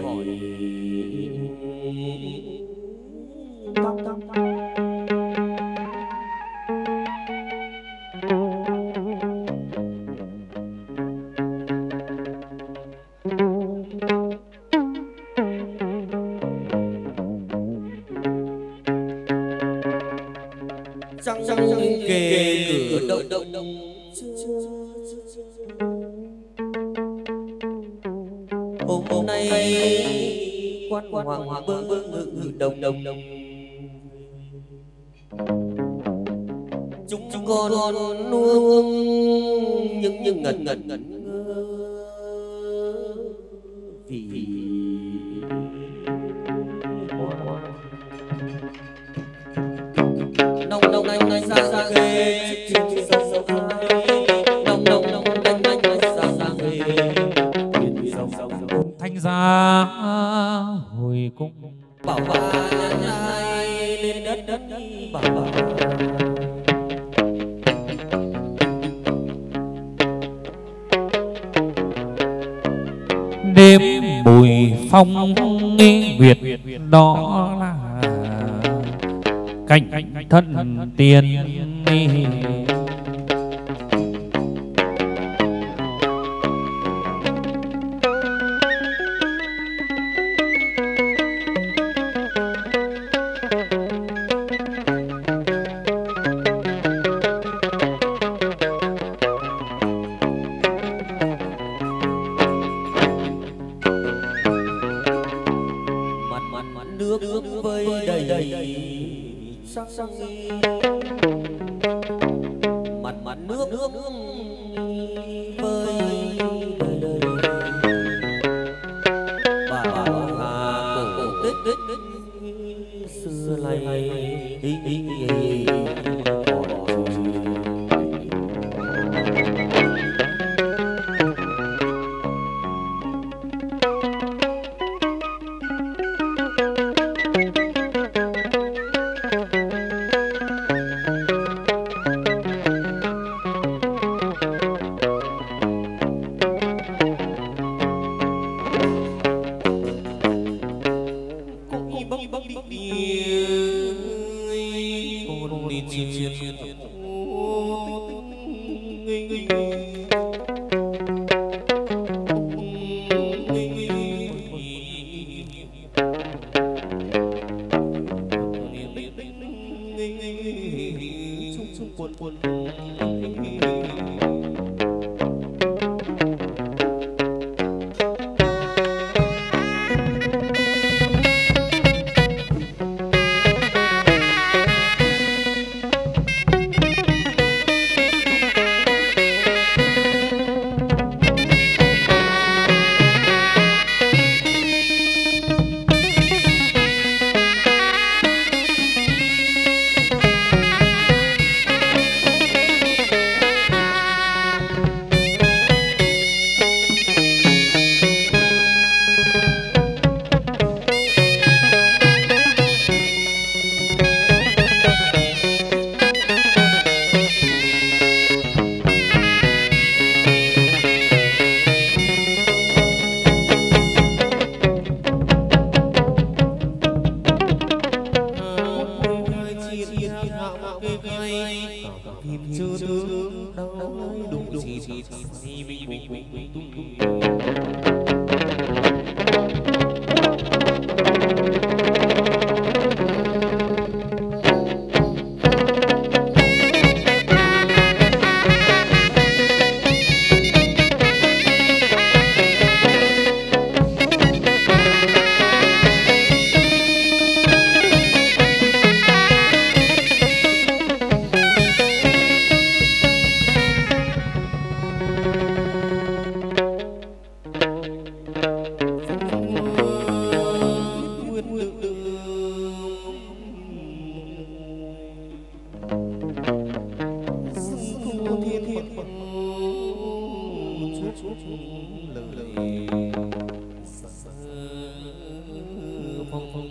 trăng kề cửa đông hôm nay quan hoàng bơ ngự đồng chúng con nuông nhưng ngẩn vì nông anh ra ghê nông anh ra ghê thanh gia hồi cung bảo ba ai lên đất bảo ba đêm bùi phong nguyệt đó là cảnh thân tiền nước vơi đầy sắc mặt nước vơi đầy bà cổ tết xưa nay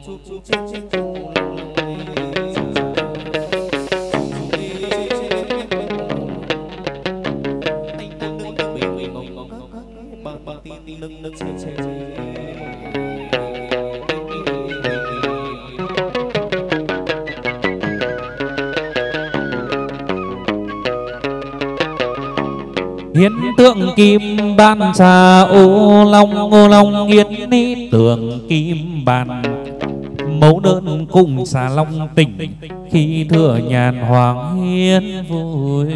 Hiến tượng kim ban trà ô long hiến ni tượng kim ban mẫu đơn cùng xà long tỉnh khi thừa nhàn hoàng hiến vui.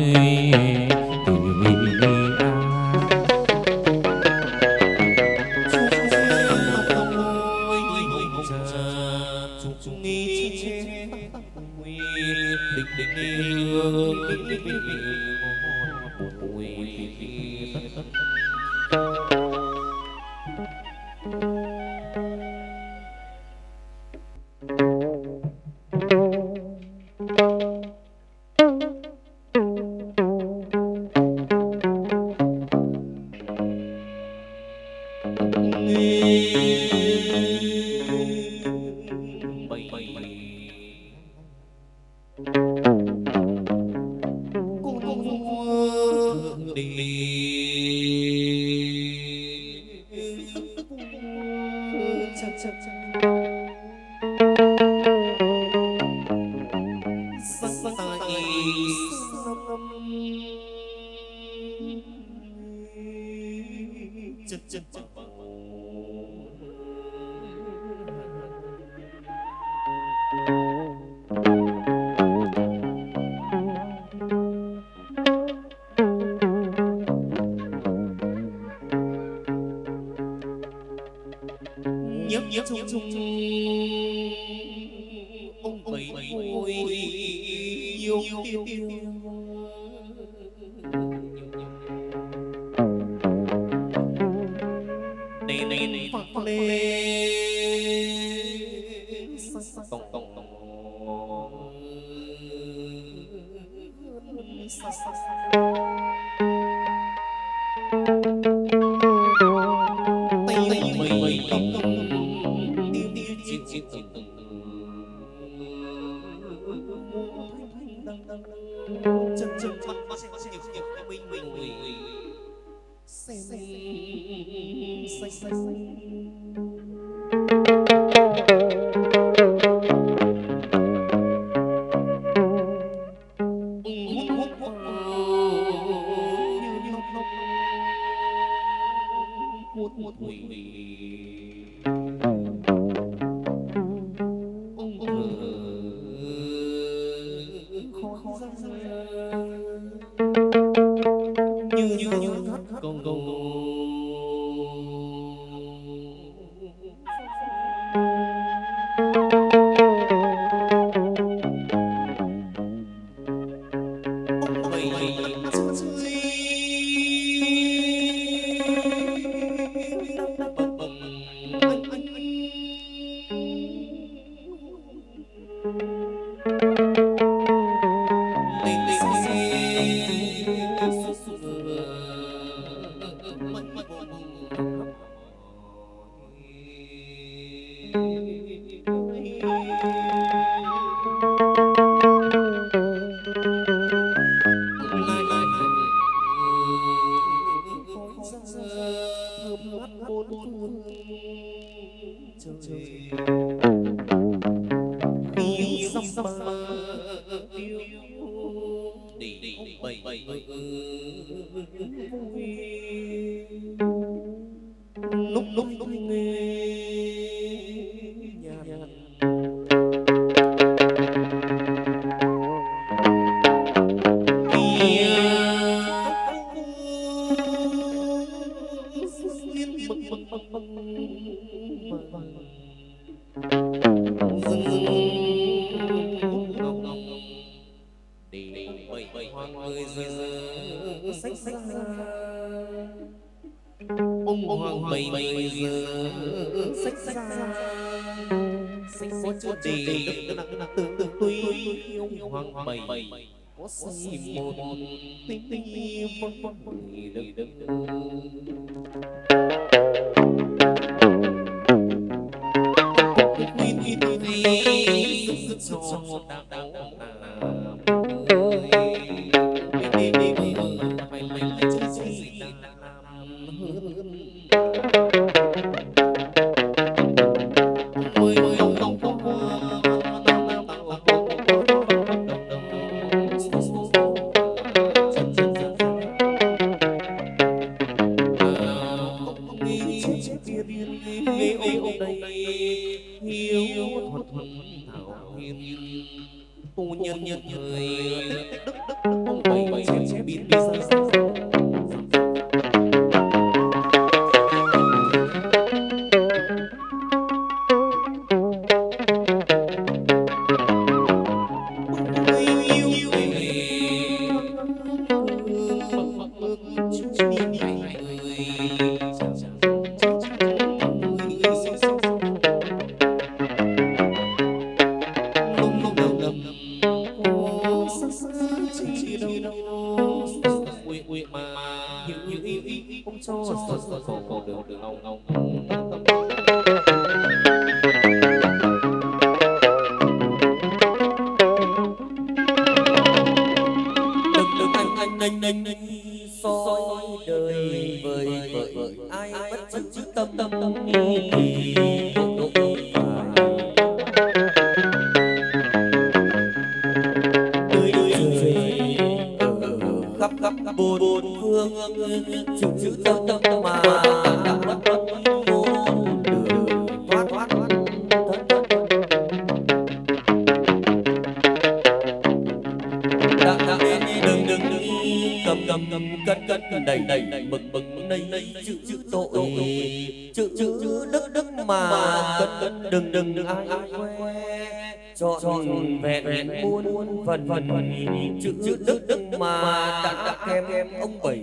chữ đức mà đã kèm ông bảy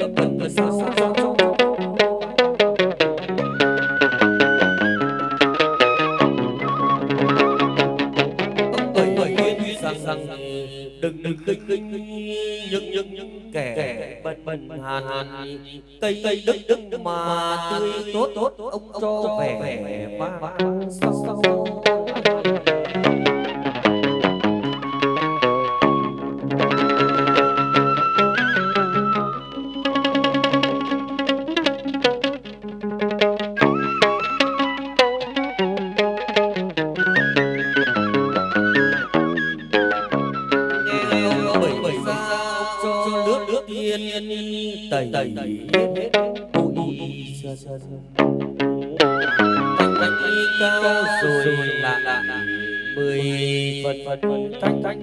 rằng đừng khinh những kẻ bần hàn cây đức mà tươi tốt ông cho vẻ vang sau tẩy hết bụi anh cao rồi là 10 phần thanh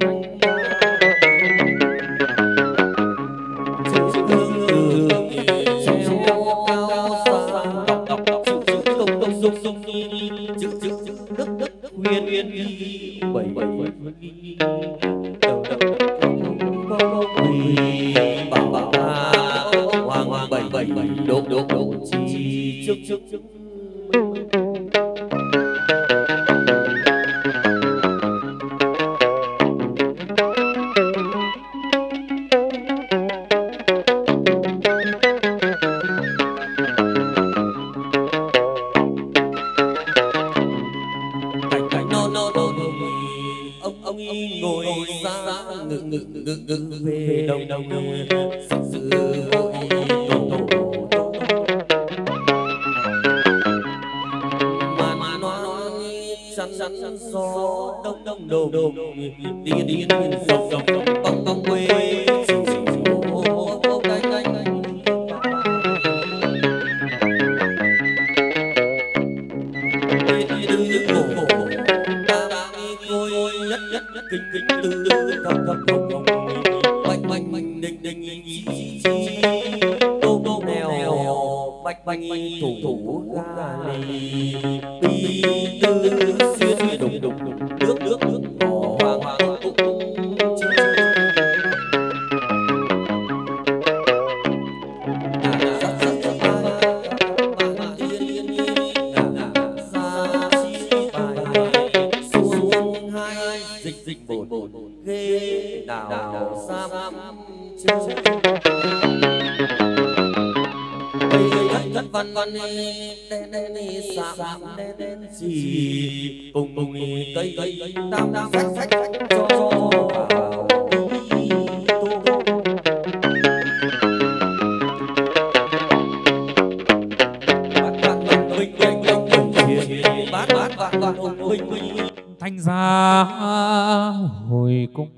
chữ hương treo cao xa chữ công dung chữ đức huyền bảy độ chi trước ông ngồi xa ngự về đồng sự chắn gió đông đồm điên rồng bóng quê kính từ thầm bành đình tô nghèo bạch thủ ga lì tư xuyên đục nước hoàng dịch bồn ghê nào giam chơi thất văn đen sạm đen gì cùng cây tam sách cho vào Thanh gia hồi cung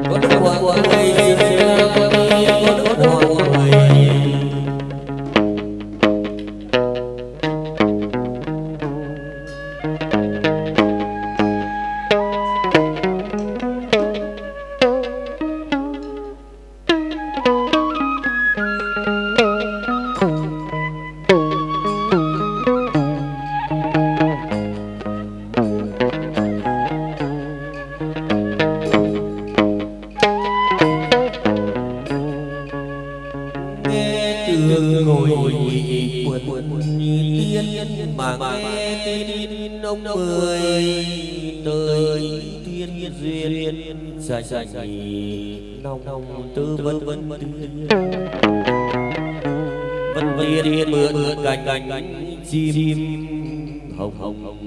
nông tư vân tiên mượn cành chim hồng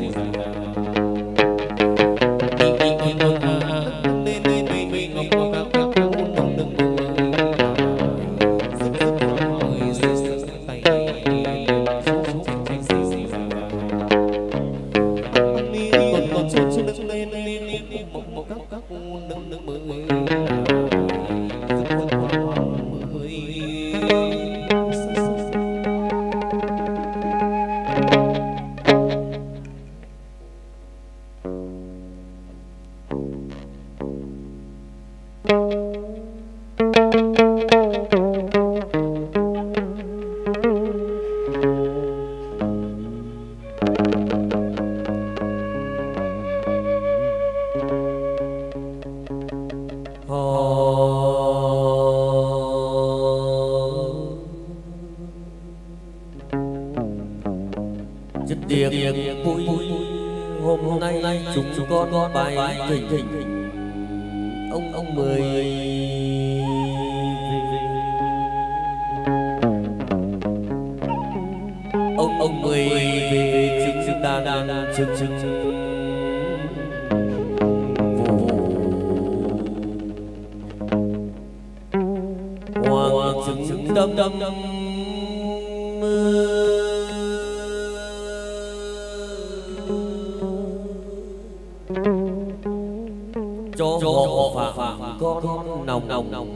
Ngọc chất tiệc vui hôm nay chúng con bài thỉnh ông mời ông mời về chứng đàn chứng hoàng chứng đâm cho họ phạm con nồng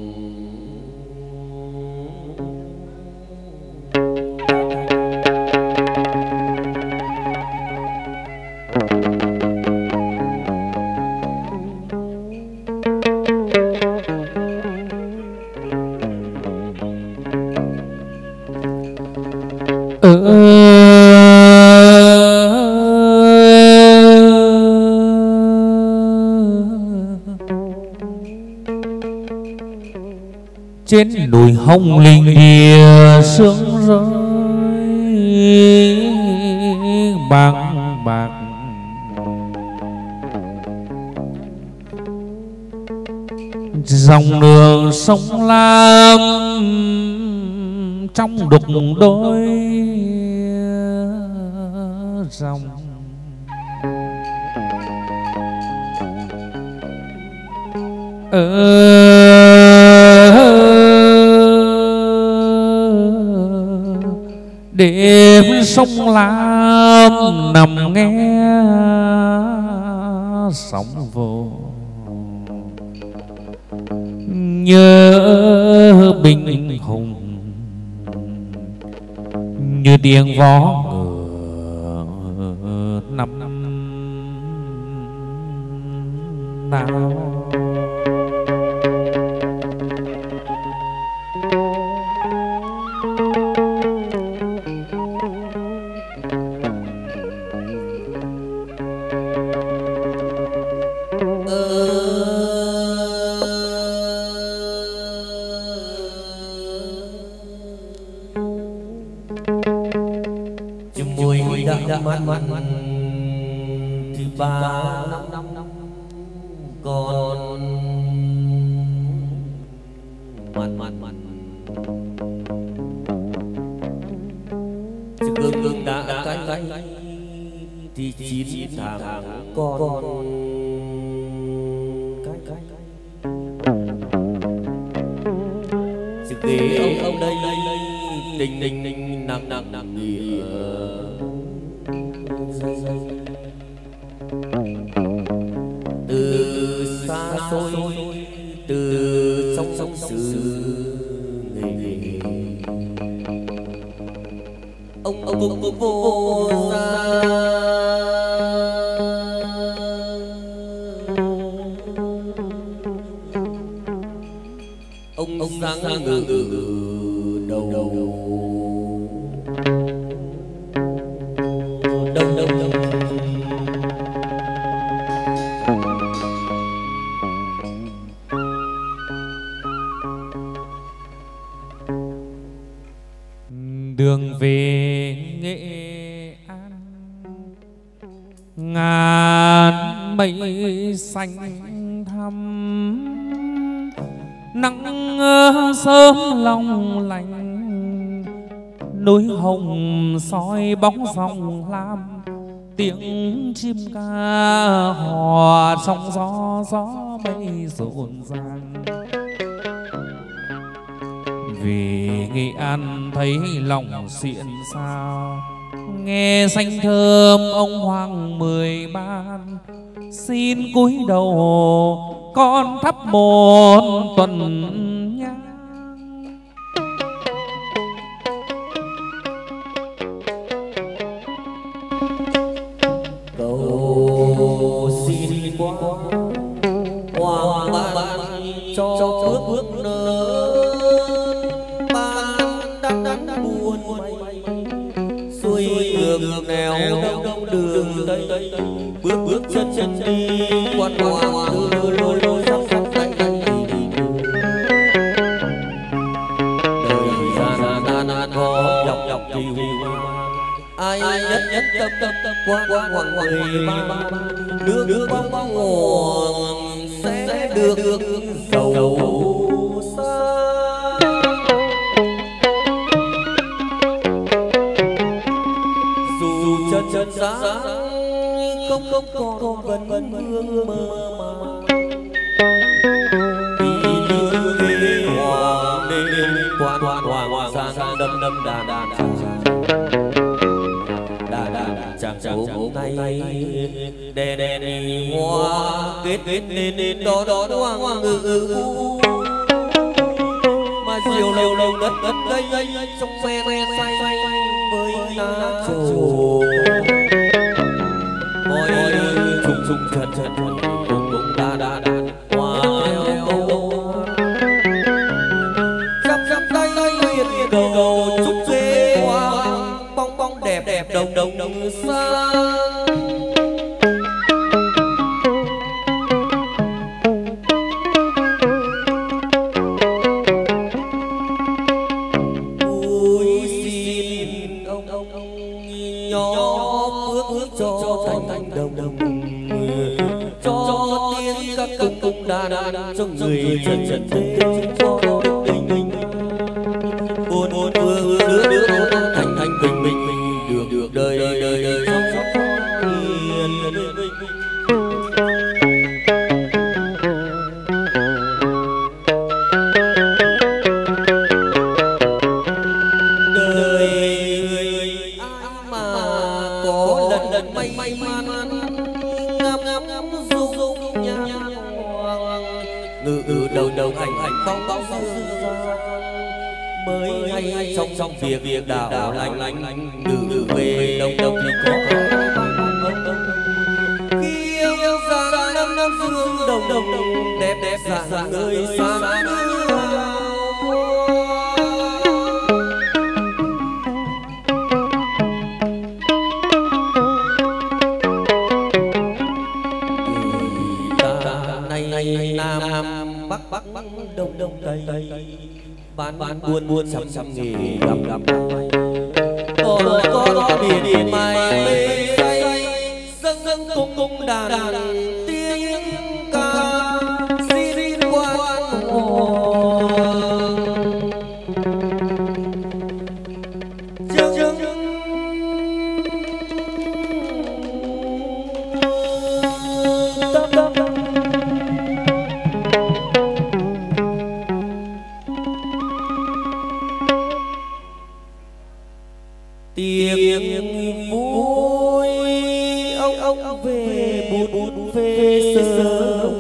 trên núi Hồng Linh địa sương rơi bàng bạc, dòng đường sông Lam trong đục đôi dòng. Đêm sông Lam nằm nghe sóng vô, nhớ binh hùng như tiếng vó ngựa năm nào. Mặn thì 3 năm còn mặn chứ gừng đã cay thì 9 tháng còn cay chứ ghế ông đây tình nặng địa từ xa xôi từ sông xứ nghề ông cũng vô ra ông sáng ngự đầu đường về Nghệ An ngàn mây xanh thắm, nắng sớm long lanh, núi hồng soi bóng dòng lam, tiếng chim ca hò trong gió mây rộn ràng. Về Nghệ An thấy lòng xiên sao, nghe danh thơm ông Hoàng 10 ban, xin cúi đầu con thắp một tuần nhang. Cầu xin qua Hoàng ban cho bước lớn ban buồn xuôi ngược nẻo đông đường tây, bước chân đi quan hoàng lối sắp tay đời gian khó dọc kiều ai nhất nhất tâm quan hoàng 13 nước bóng nguồn sẽ được giàu sang. Dù chân giá không còn vẫn hương mơ màng, vì lương hoàng đêm quan hoàng sang đâm đàn chàng hôm nay đèn hoa kết nên đó hoàng ngự mà diều lâu đất đây trong xe say với lá trầu ôi trùng trần cũng đa hoa chắp tay nguyện cầu chúc dê hoa bong đẹp đồng sang. Cùng đàn cho người trần thế cho tình buồn vương đứa thành bình được đời trong hiền đời ai mà có lần may mắn ngắm du nha ngự đầu ảnh bóng mới hay trong việc đạo lành ngự về đông thì có kia giang năm dương đồng đẹp dạng người sáng nay nam bắc đông tây bán buôn sắm nghề gặp có biển mai mê say dâng cung đàn tiếng ca xin quan hoàng tiếng vui ông về bút về sớm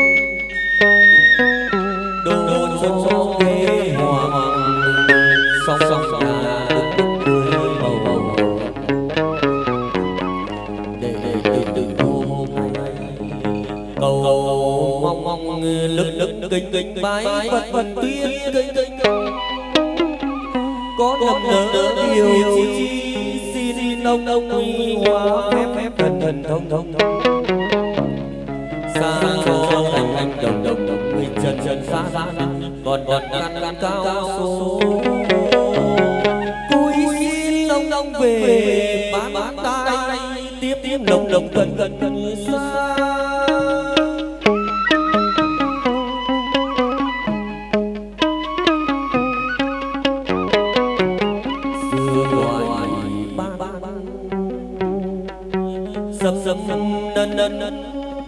đồ cho ghế hoàng song nhà cười màu để từ hôm nay cầu mong lực kính bái vật tuyết có nằm nỡ điều chi xin ông hoa phép thần thông xa cho thành đồng người chân xa còn ngăn cao số cúi xin ông về bán tay tiếp lồng gần xa. Dầm nân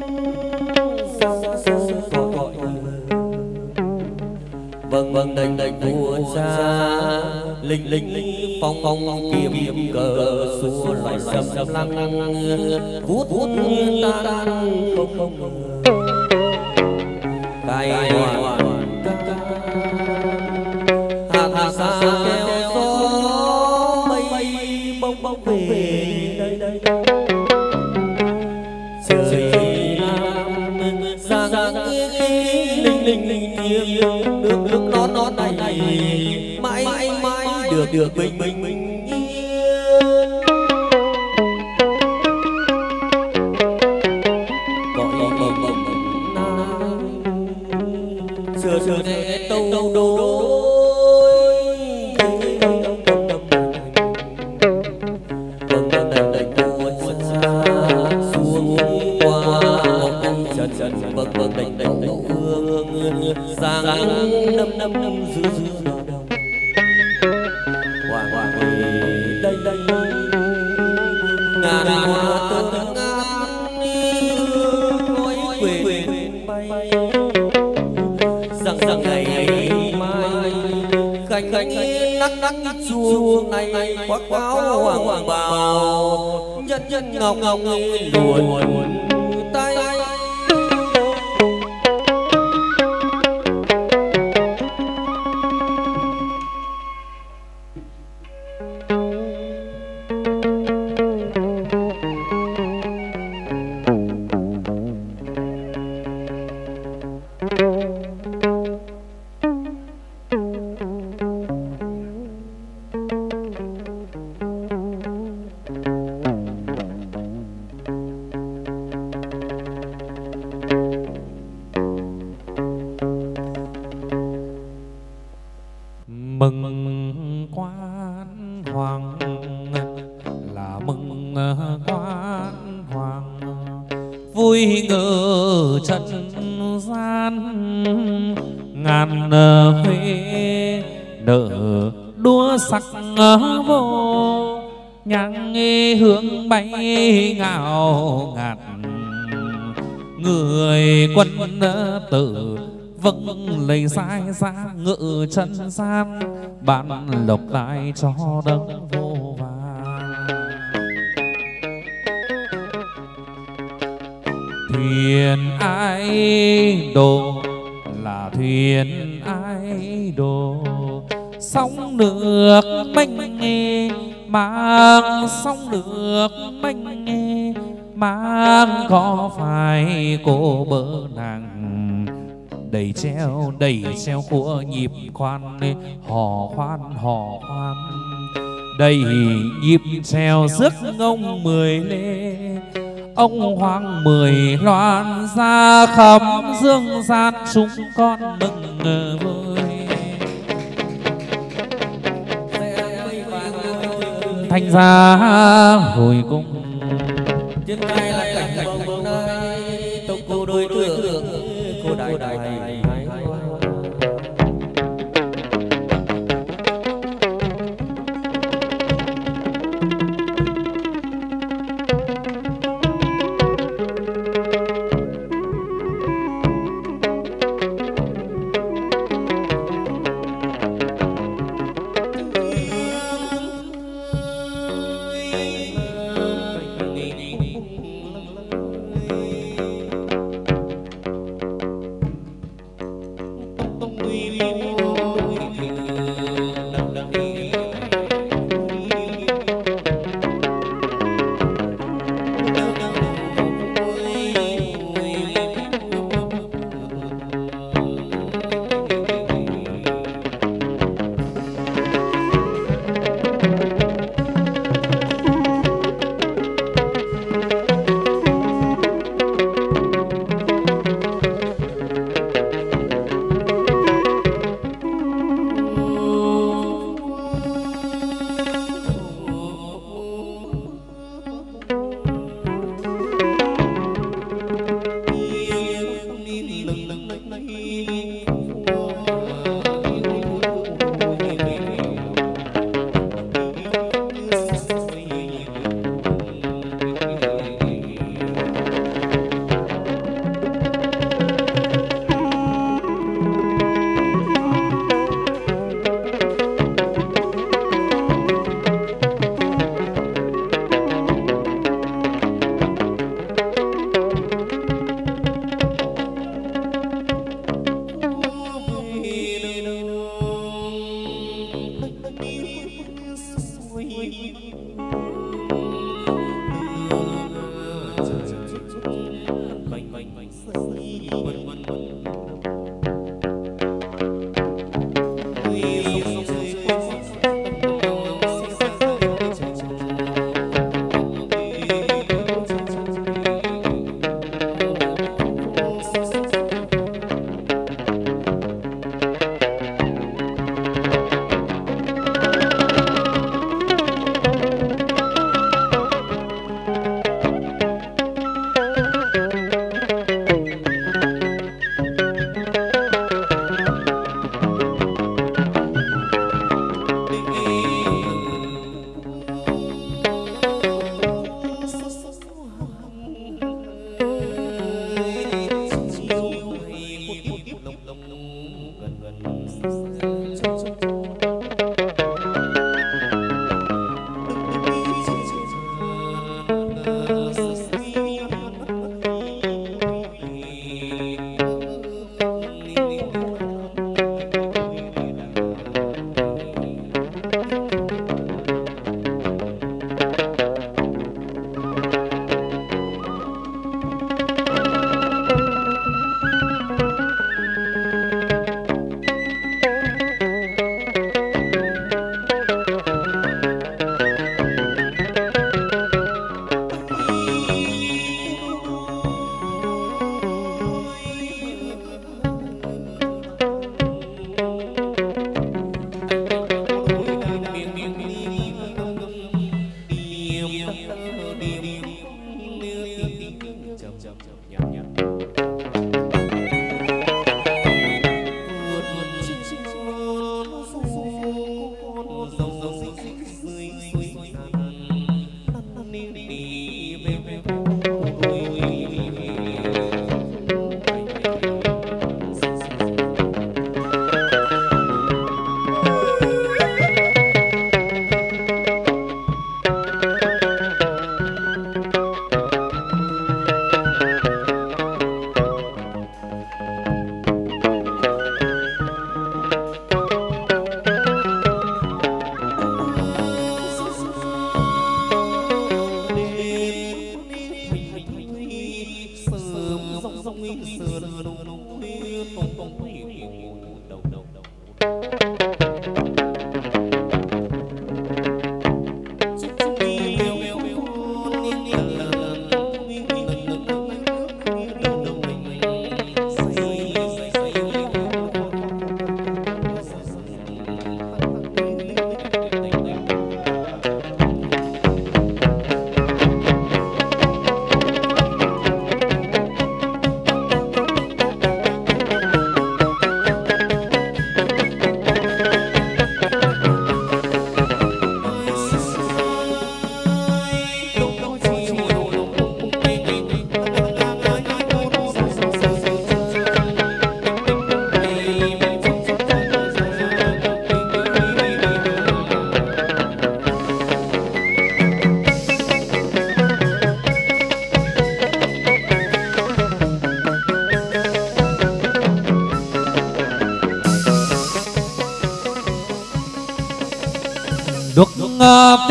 vâng đành vua cha linh phong kiếm cờ xua loài sầm lăng vút tan không cài hoàn hạ xa kéo gió mây bông về đây trời nam sang linh thiêng nước nó này mãi được bình yên gọi bồng xưa để tâu đôi ngàn hoa tơ ngát ngôi quyền bay rằng ngày mai cánh nắc chuông này khoác áo hoàng bào nhân ngọc luồn tay mừng quan hoàng là mừng quan hoàng vui ngỡ trần gian ngàn huế nở đua sắc vô nhang hương bay ngào ngạt người quân tử vâng lấy sai ra ngự chân gian ban lộc lại cho đấng vô vàn thuyền ai đồ là thuyền ai đồ sóng nước mênh mang sóng nước mênh mang có phải cô bỡ nàng đầy treo của nhịp khoan hò khoan đầy nhịp treo rước ông mười lê ông hoàng mười loan ra khắp dương gian chúng con mừng vui thành ra hồi cung trên tay là cảnh bồng nai tộc cô đối tượng cô đại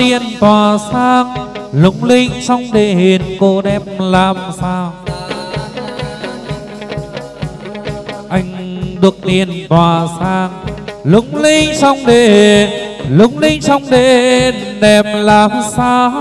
tiên tỏa sáng lung linh trong đền, cô đẹp làm sao anh được tiền tỏa sáng lung linh trong đền, lung linh trong đền đẹp làm sao.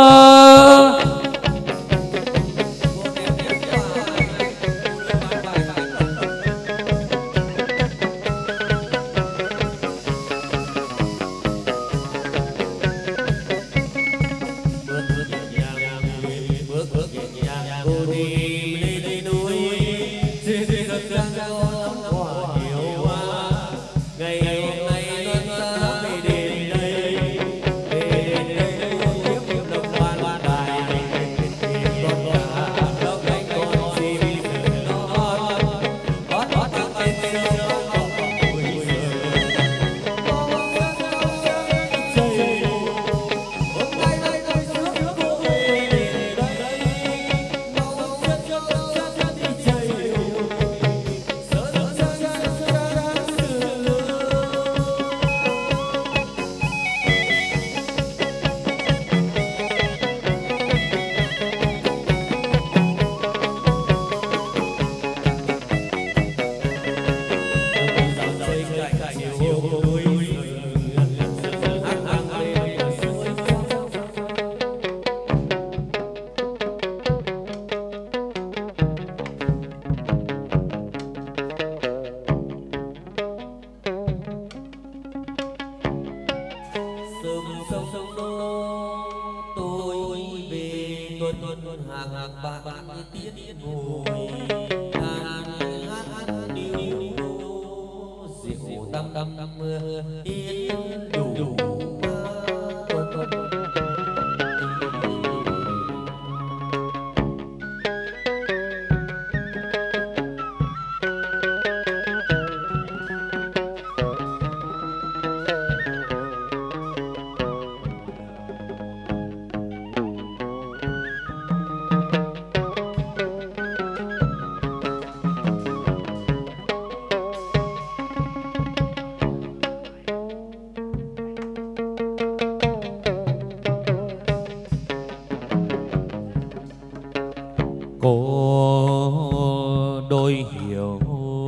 Cô đôi hiểu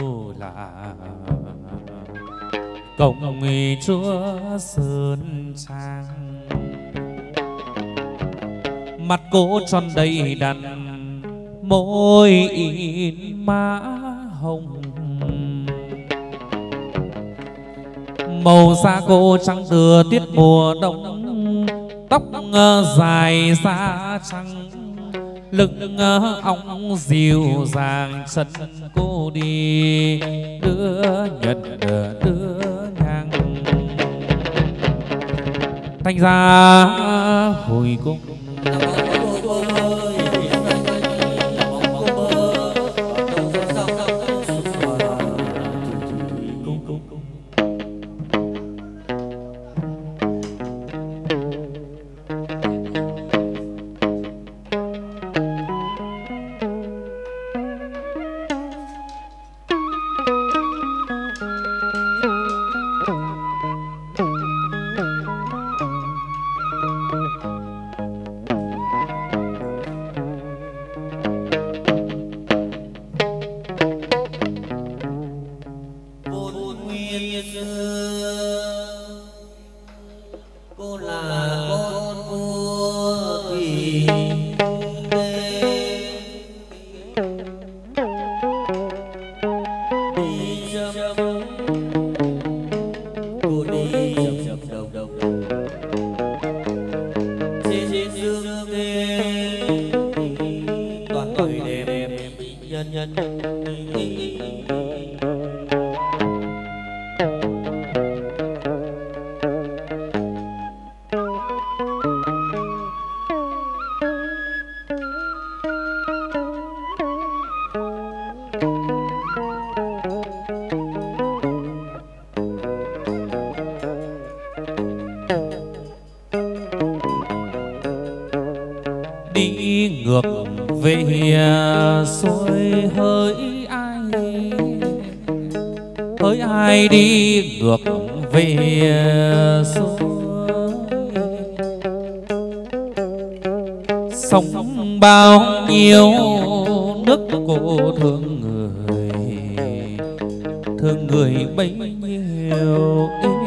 là công chúa sơn trang, mặt cô tròn đầy đặn, môi in má hồng, màu da cô trắng tựa tuyết mùa đông, tóc dài da trắng, lưng óng dịu dàng, chân cô đi đưa nhận đưa nhang, thành ra hồi cung đi ngược về xuôi hỡi ai đi ngược về xuôi sống bao nhiêu nước cô thương người bấy nhiêu.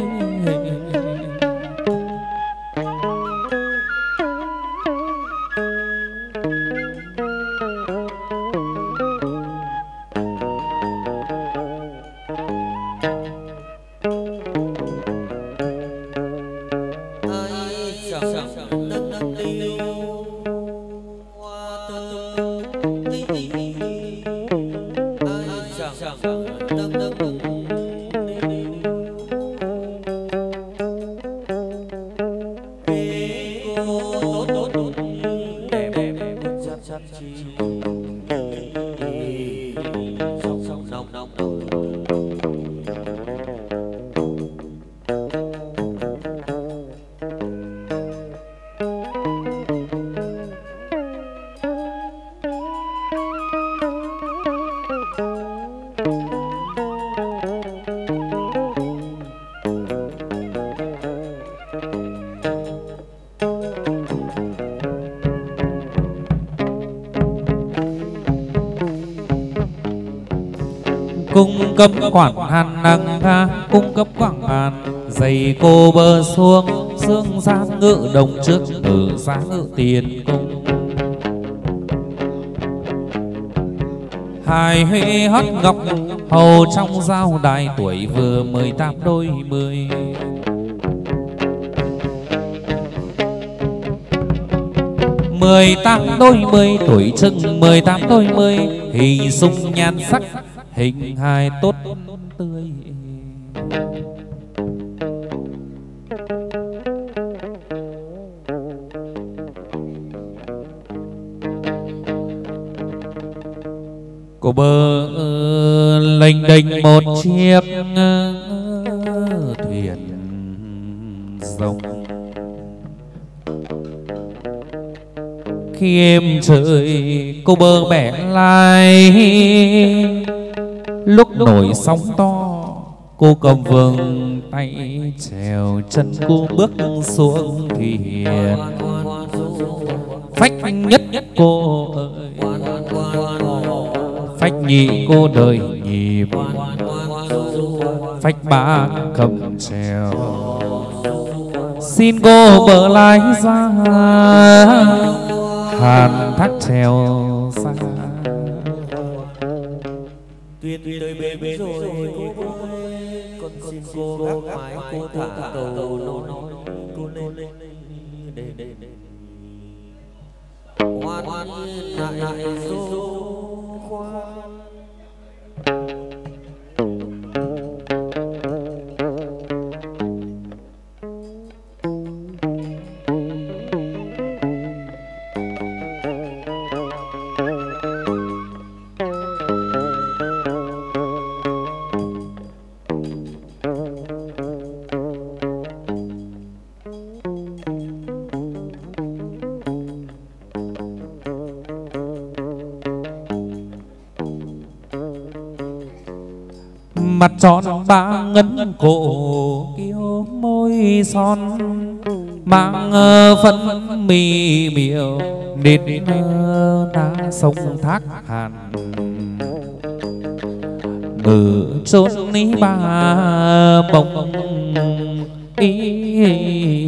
Cung cấp quản hàn năng ha, cung cấp quảng hàn dày cô bơ xuống, dương giá ngự đồng trước từ giá ngự tiền cung. Hài huệ hót ngọc hầu trong giao đài, tuổi vừa 18 đôi 10. Mười tám đôi 10 tuổi chừng 18 đôi 10, hình dung nhan sắc hình hài tốt tươi. Cô bơ lênh đênh một chiếc thuyền rồng. Khi em trời cô bơ bẻ lai, lúc nổi sóng to cô cầm vừng tay chèo, chân cô bước xuống thuyền. Phách nhất cô ơi, phách nhị cô đời nhịp, phách ba cầm chèo. Xin cô bờ lái ra hàn thác chèo xa. Tuyệt đời bến rồi cô ơi, con xin cô gác mái cô thả cầu nói cô lên để hoan lại số khoan. Mặt tròn ba ngấn cổ kiêu môi son, mang phấn mì miều nết đá sông thác hàn. Ngự chốn ní ba bông ý.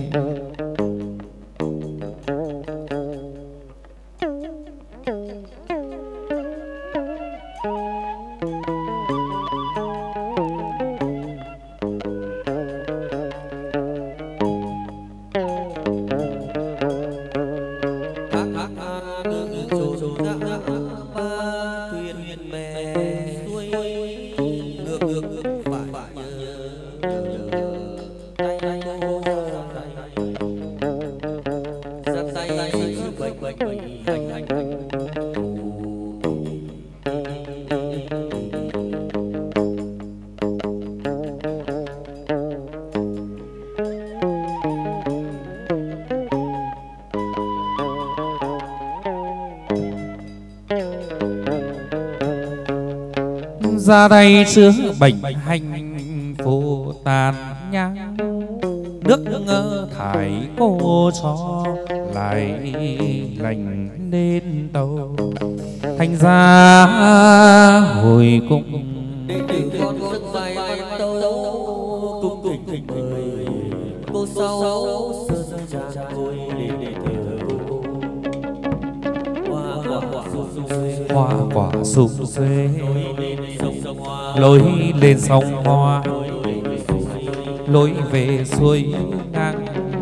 Ra đây chữa bệnh hành phù tàn nhang, nước thải cô cho lại lành nên tàu. Thành ra hồi cung con rất dài tâu cung thỉnh mời cô sáu sơn trà ngồi để hoa quả sum xuê lối lên sông Hoa, lối về xuôi ngang.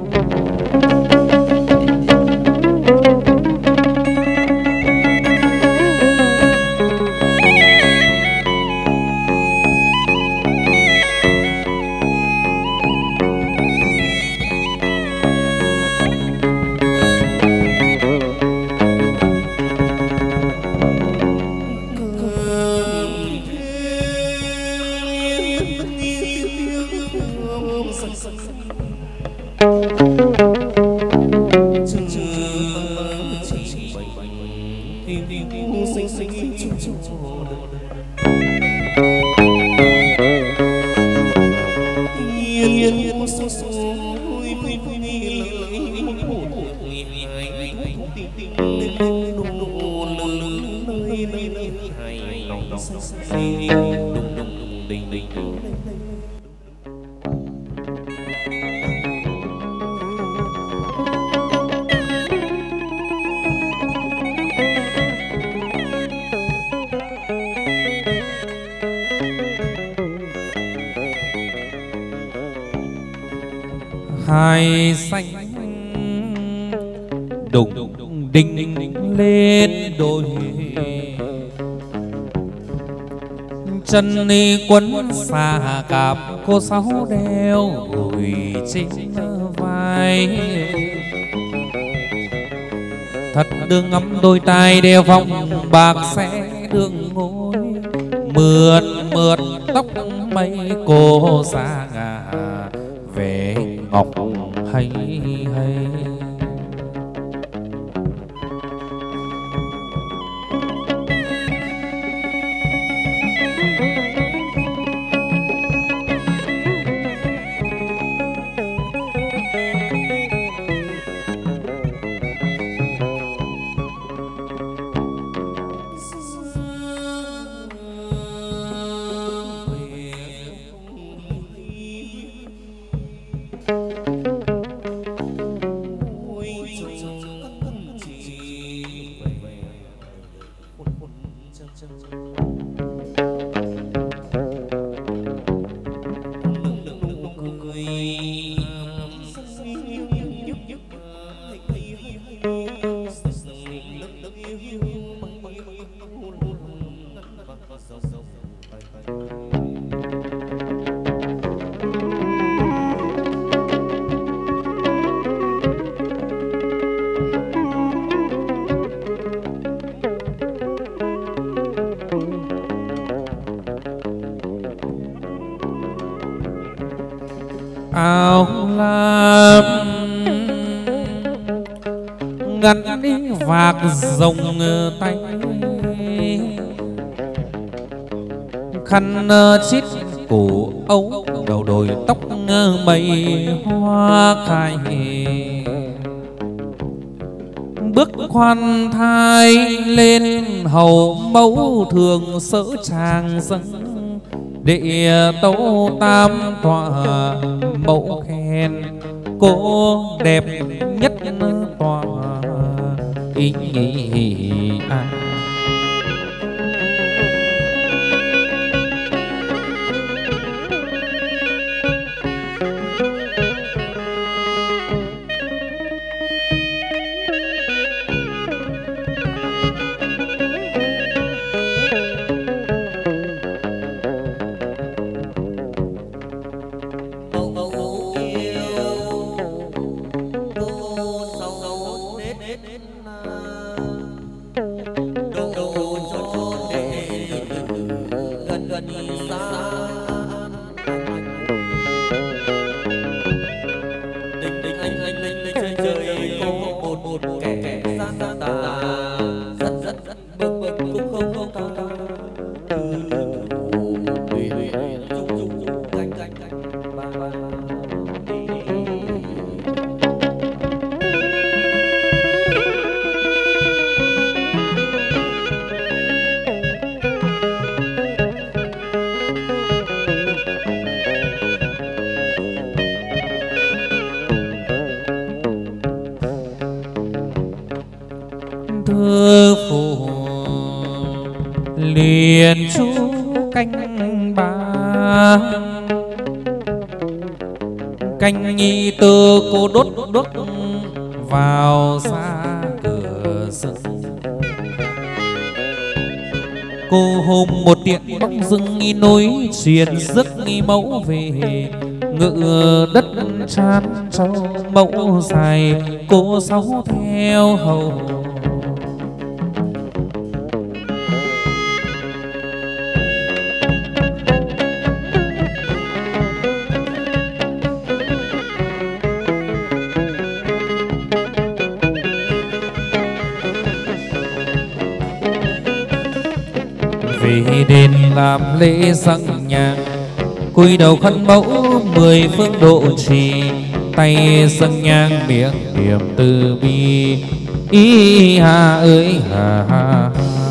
Hai xanh đùng đinh lên đôi, chân ni quấn xà cạp cô sáu đeo gùi trên vai. Thật đương ngắm đôi tai đeo vòng bạc sẽ đường ngôi, mượt mượt tóc mây cô xa ngà về ngọc hay hay. Áo lam ngắn đi vạc rồng tay, khăn chít cổ ấu đầu đồi tóc mây hoa khai, bước khoan thai lên hầu mẫu thường sở tràng dâng, để tấu tam tọa mẫu khen cô đẹp nhất tòa ý an. thư phủ liền chú canh ba, canh nhi tư cô đốt đốt vào xa cửa sân. Cô hôm một điện bỗng dưng nghi nối truyền giấc nghi mẫu về, ngự đất chan châu mẫu dài cô sáu theo hầu. Về đền làm lễ dâng nhang, cúi đầu khấn mẫu 10 phương độ trì, tay dâng nhang miệng niệm từ bi, ý ha ơi ha ha.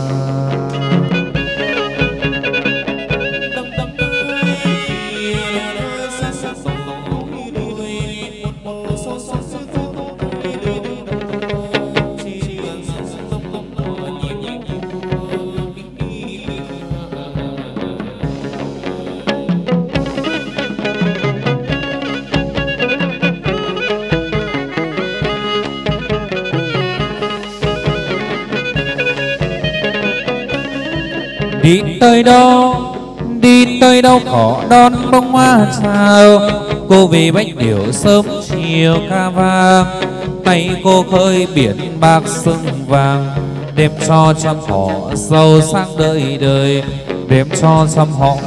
Đi tới đâu khó đón bông hoa chào, cô vì bánh điệu sớm chiều ca vang, tay cô khơi biển bạc sương vàng, đem cho trăm họ giàu sang đời đời, đem cho trăm họ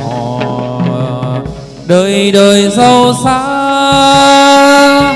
đời đời giàu sang.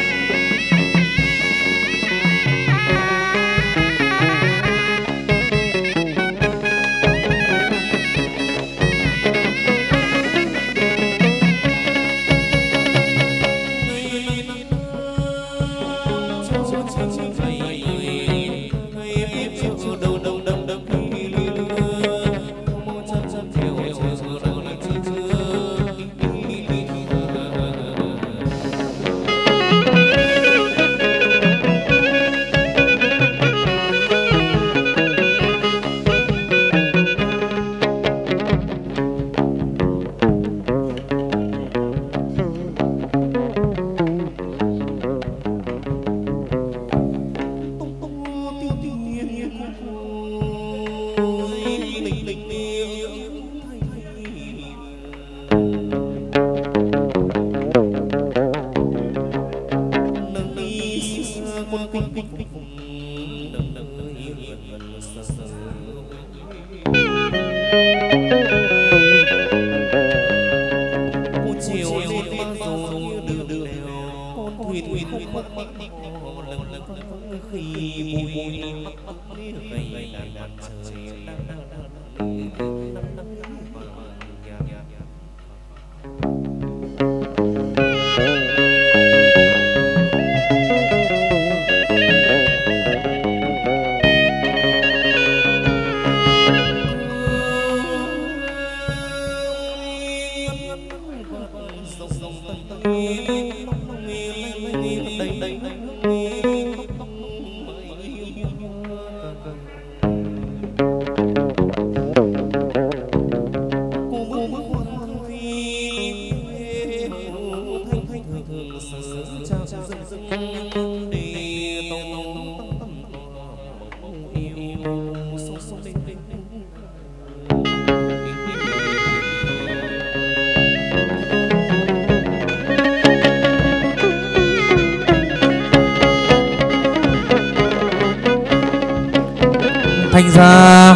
Thành ra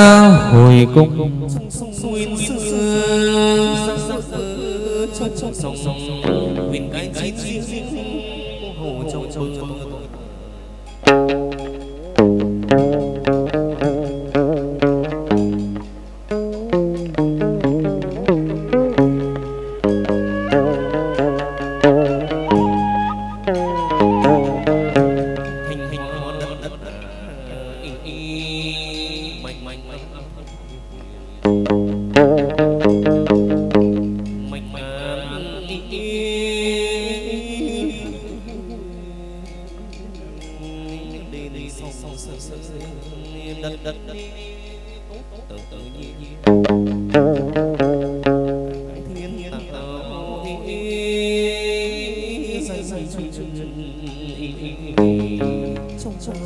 hồi cung đất tự nhiên thiên tạo dây trong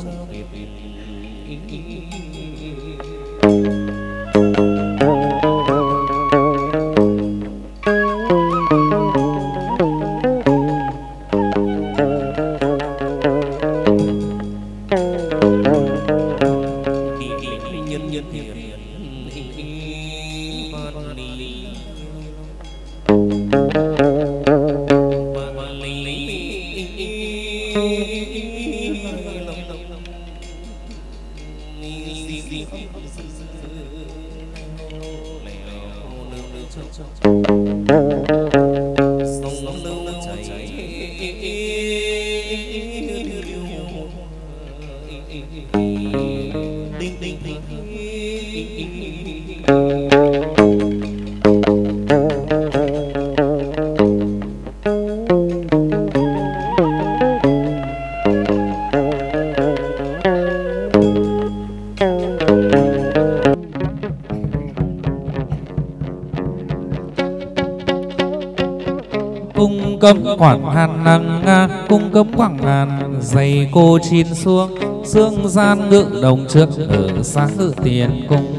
cấm quảng hàn năng cung cấm quảng hàn dày cô chín xuống dương gian ngự đồng trước ở sáng ngự tiền cung.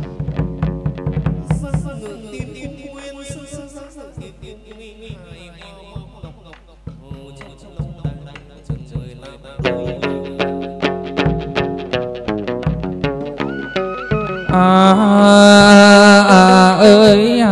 Ơi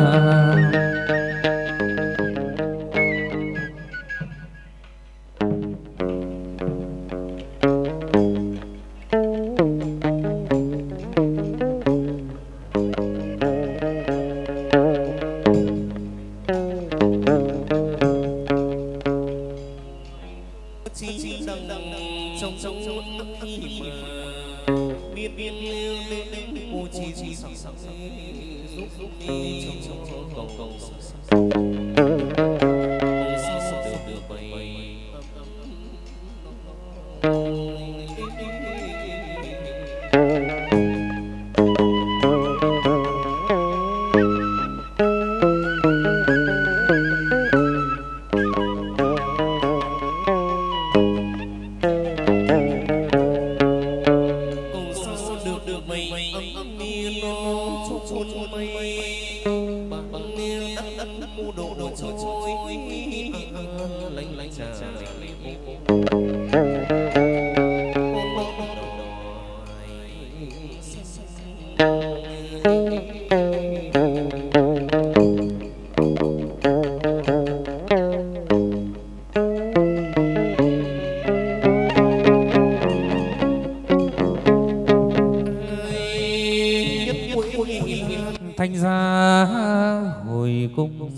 thanh gia hồi cung.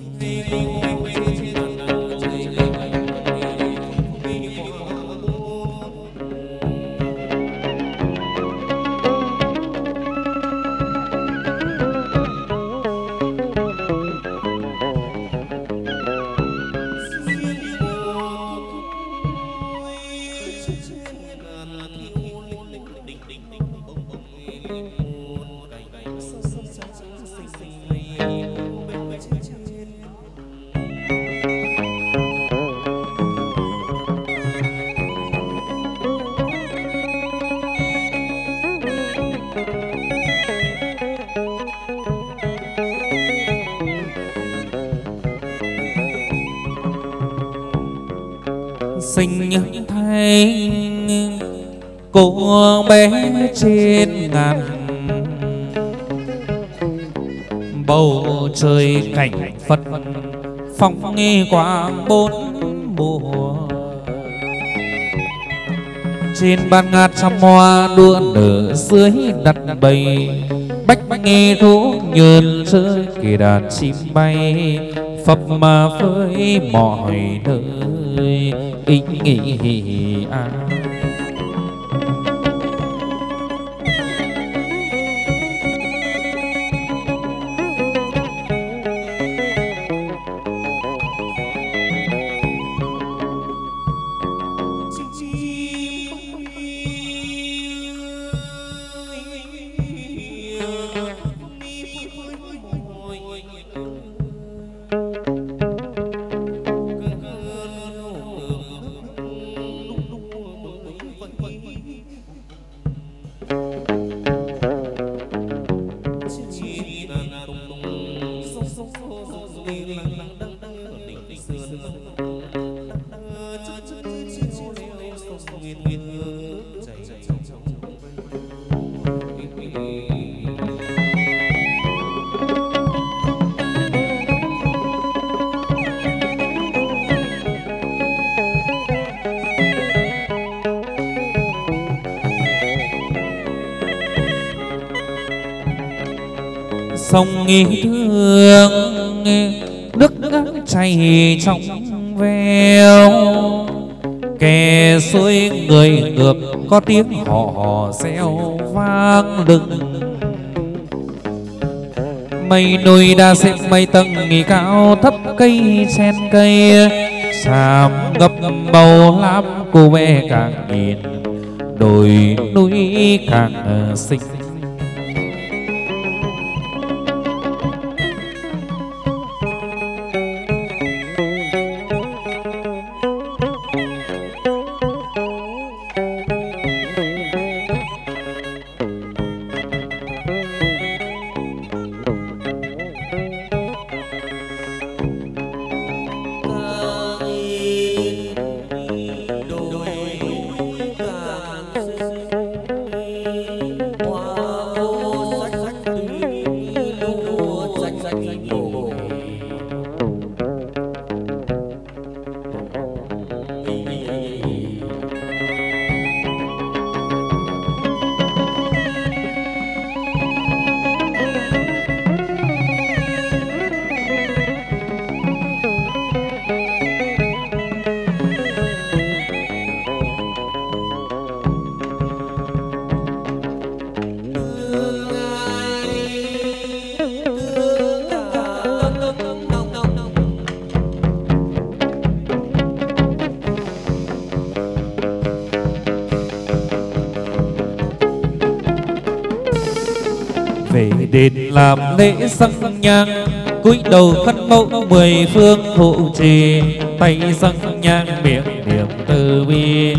Sinh thay cô bé trên ngàn bầu trời cảnh Phật phong nghi quang bốn mùa. Trên ban ngát trăm hoa đua nở dưới đặt bầy bách nghe thú nhơn rơi kỳ đàn chim bay phập mà với mọi nơi ý nghĩ à. sông nghi thương nước chảy trong veo, kè suối người ngược có tiếng hò reo vang lừng. Mây núi đa xếp mây tầng nghỉ cao thấp, cây chen cây xàm ngập màu lam cô bé càng nhìn đồi núi càng xinh. Về đền làm lễ dâng nhang, cúi đầu khấn mẫu 10 phương hộ trì, tay dâng nhang miệng niệm từ bi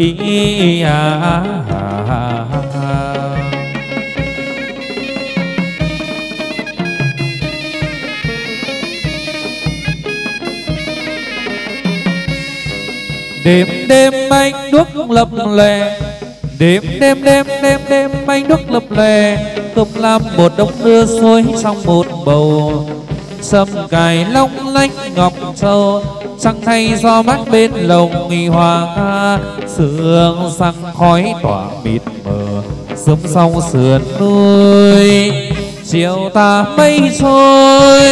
Đêm đêm anh đuốc lập lè, đêm đêm đêm đêm đêm anh đuốc lập lè, cơm lam một đống đưa xuôi trong một bầu, sâm cài long lanh ngọc châu, trăng thay gió mát bên lồng nghi hoa ca, sương sang khói tỏa mịt mờ, sớm sau sườn núi chiều tà mây trôi.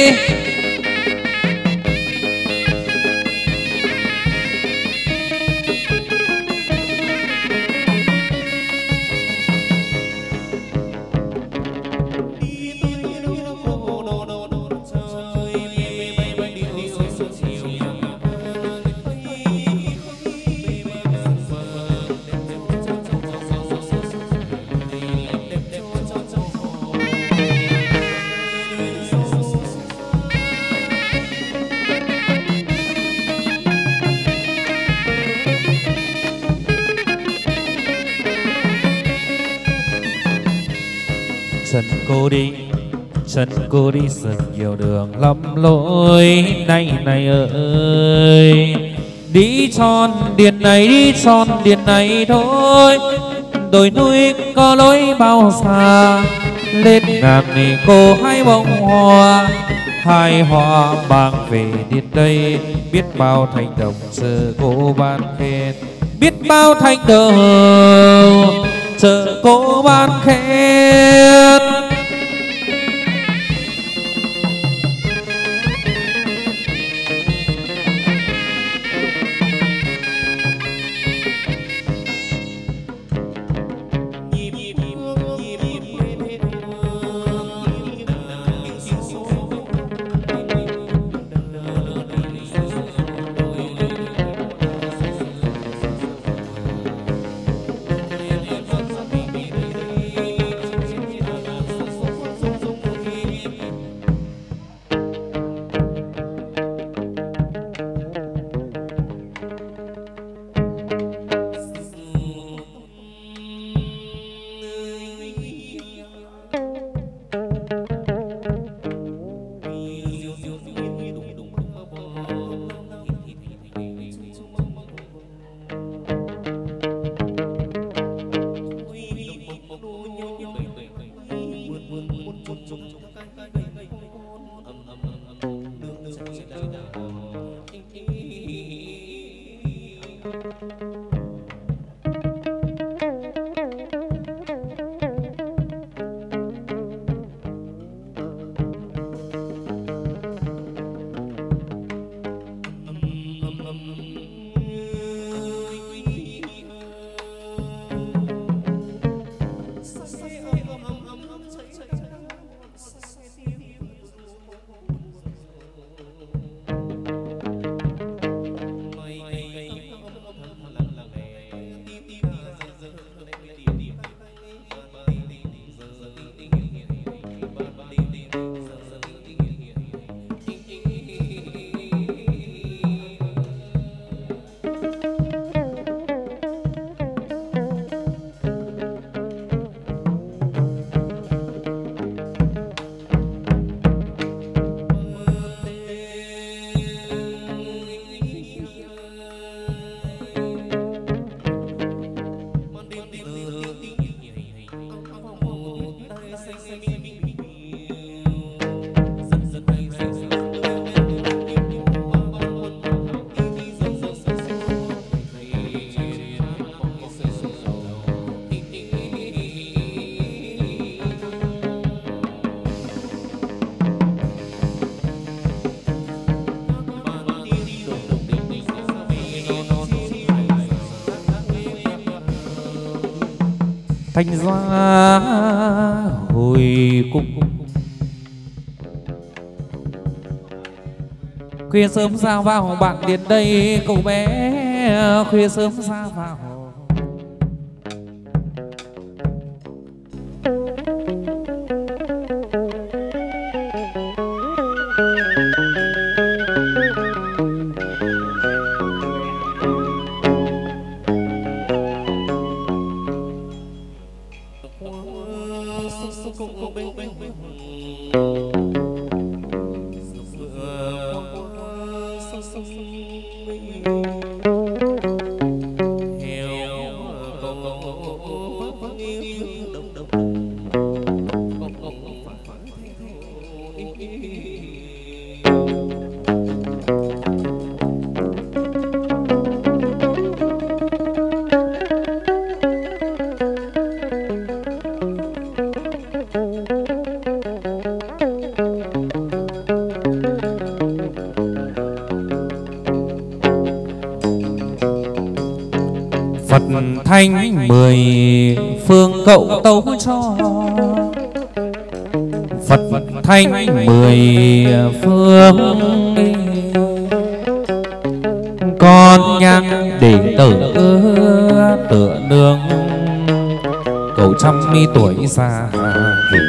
Chân cô đi rất nhiều đường lầm lối này này ơi, đi tròn điện này thôi, đồi núi có lối bao xa, lên ngàn này cô hai bông hoa, hai hoa mang về đến đây, biết bao thành đồng chờ cô ban khen, biết bao thành đồng chờ cô ban khen. thanh doa hồi cung. Khuya sớm ra vào bạn đến đây cậu bé, khuya sớm ra vào. Phật thanh 10 phương cậu tấu cho, Phật thanh 10 phương con nhang để tử tựa nương, cầu trăm mi tuổi già về.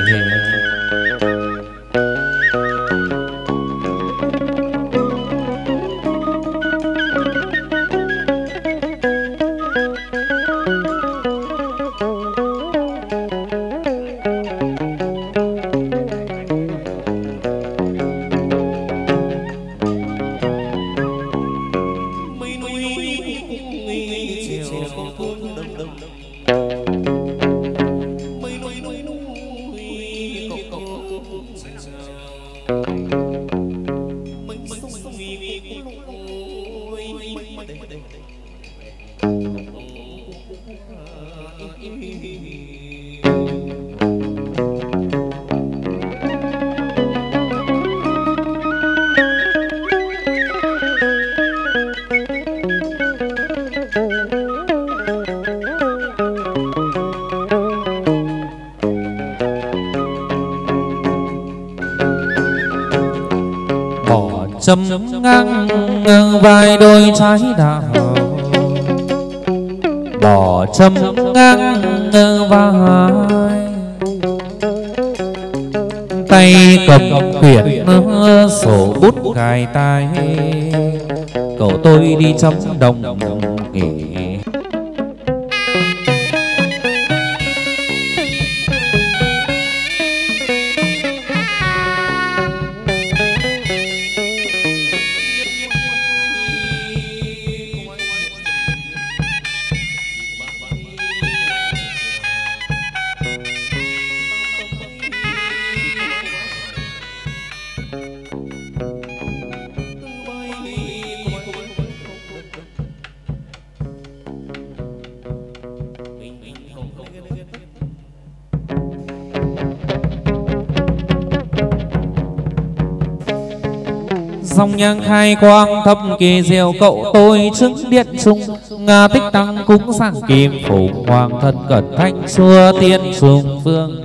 Chấm ngang vai đôi trái đào, bỏ chấm ngang vai, tay cầm quyển sổ bút gài tai, cậu tôi đi chấm đồng nghỉ. Dòng nhang khai quang thập kỳ diệu, cậu tôi chứng điện trung nga tích tăng cúng sang kim phủ hoàng thân cẩn thanh xua tiên trùng phương.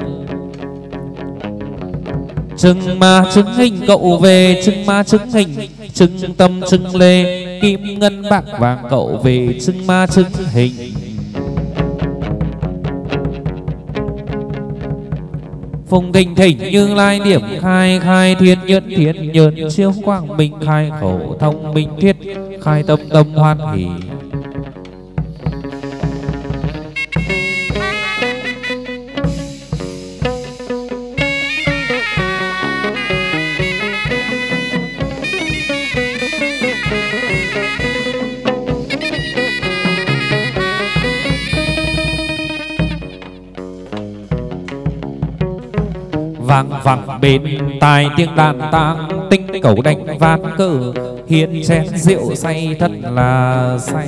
Trưng ma trứng hình cậu về, trưng ma trứng hình, trưng tâm trưng lê, kim ngân bạc vàng cậu về, trưng ma trứng hình. Phùng thình thỉnh Như Lai điểm khai, khai thiên nhơn chiếu quang minh, khai khẩu thông minh thiết, khai tâm tâm hoan hỷ. Vang vang bên tai tiếng đàn tang, tinh cầu đánh ván cờ, hiện chén rượu say thật là say.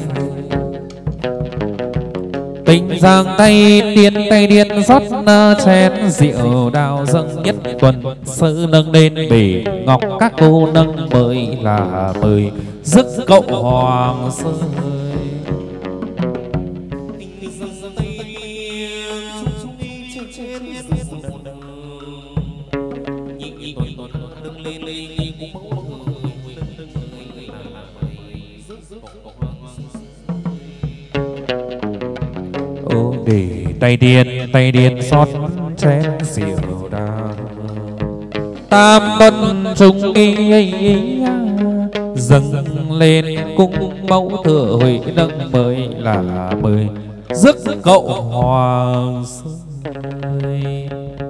Tình giang tay tiên tay điện rót chén rượu đào dâng nhất tuần, sơ nâng lên bể ngọc các cô nâng mời là mời rước cậu hoàng sơn. Ô để tay điền xót chén rượu đào tam tuần trung y dâng lên cung mẫu thừa huệ nâng mời là mời rước cậu hoàng sơi.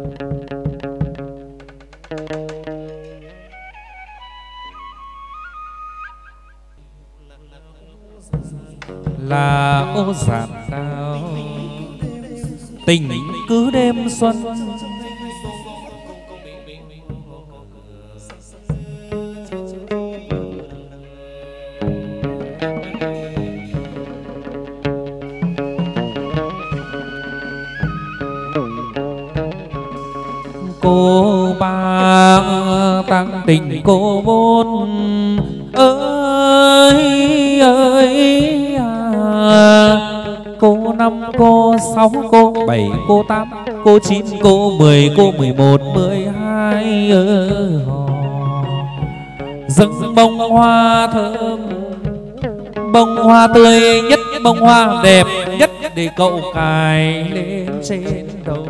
Là ô giản đào tình cứ đêm xuân cô ba tăng tình cô bốn ơi ơi cô 5 cô 6 cô 7 cô 8 cô 9 cô 10 cô 11 12 dâng bông hoa thơm bông hoa tươi nhất bông hoa đẹp nhất để cậu cài lên trên đầu.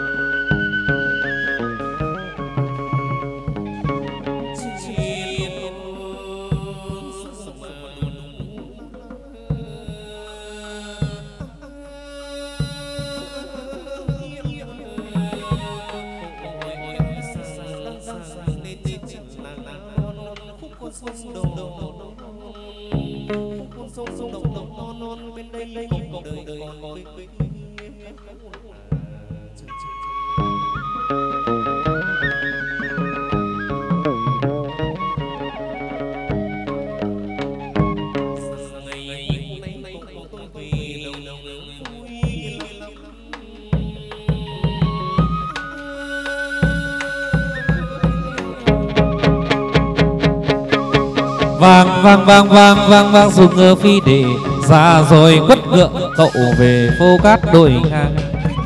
Vang dùng ngựa phi để ra rồi quất ngựa cậu về phố cát đồi ngang.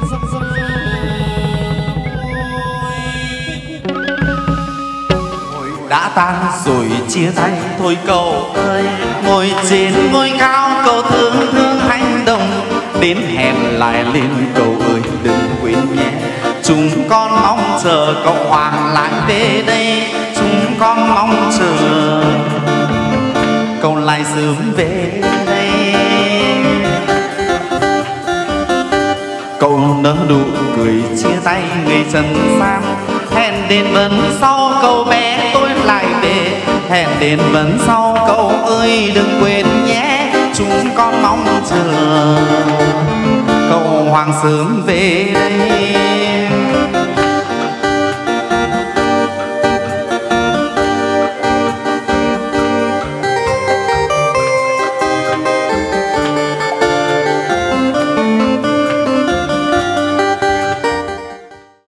Đã tan rồi chia tay thôi cậu ơi, ngồi trên ngôi cao cậu thương thương hành động, đến hẹn lại lên cậu ơi đừng quên nhé. Chúng con mong chờ cậu Hoàng lại về đây, chúng con mong chờ cậu lại sớm về đây. Cậu nở nụ cười chia tay người trần gian, hẹn đến lần sau cậu bé tôi lại về, hẹn đến lần sau cậu ơi đừng quên nhé. Chúng con mong chờ cậu Hoàng sớm về đây.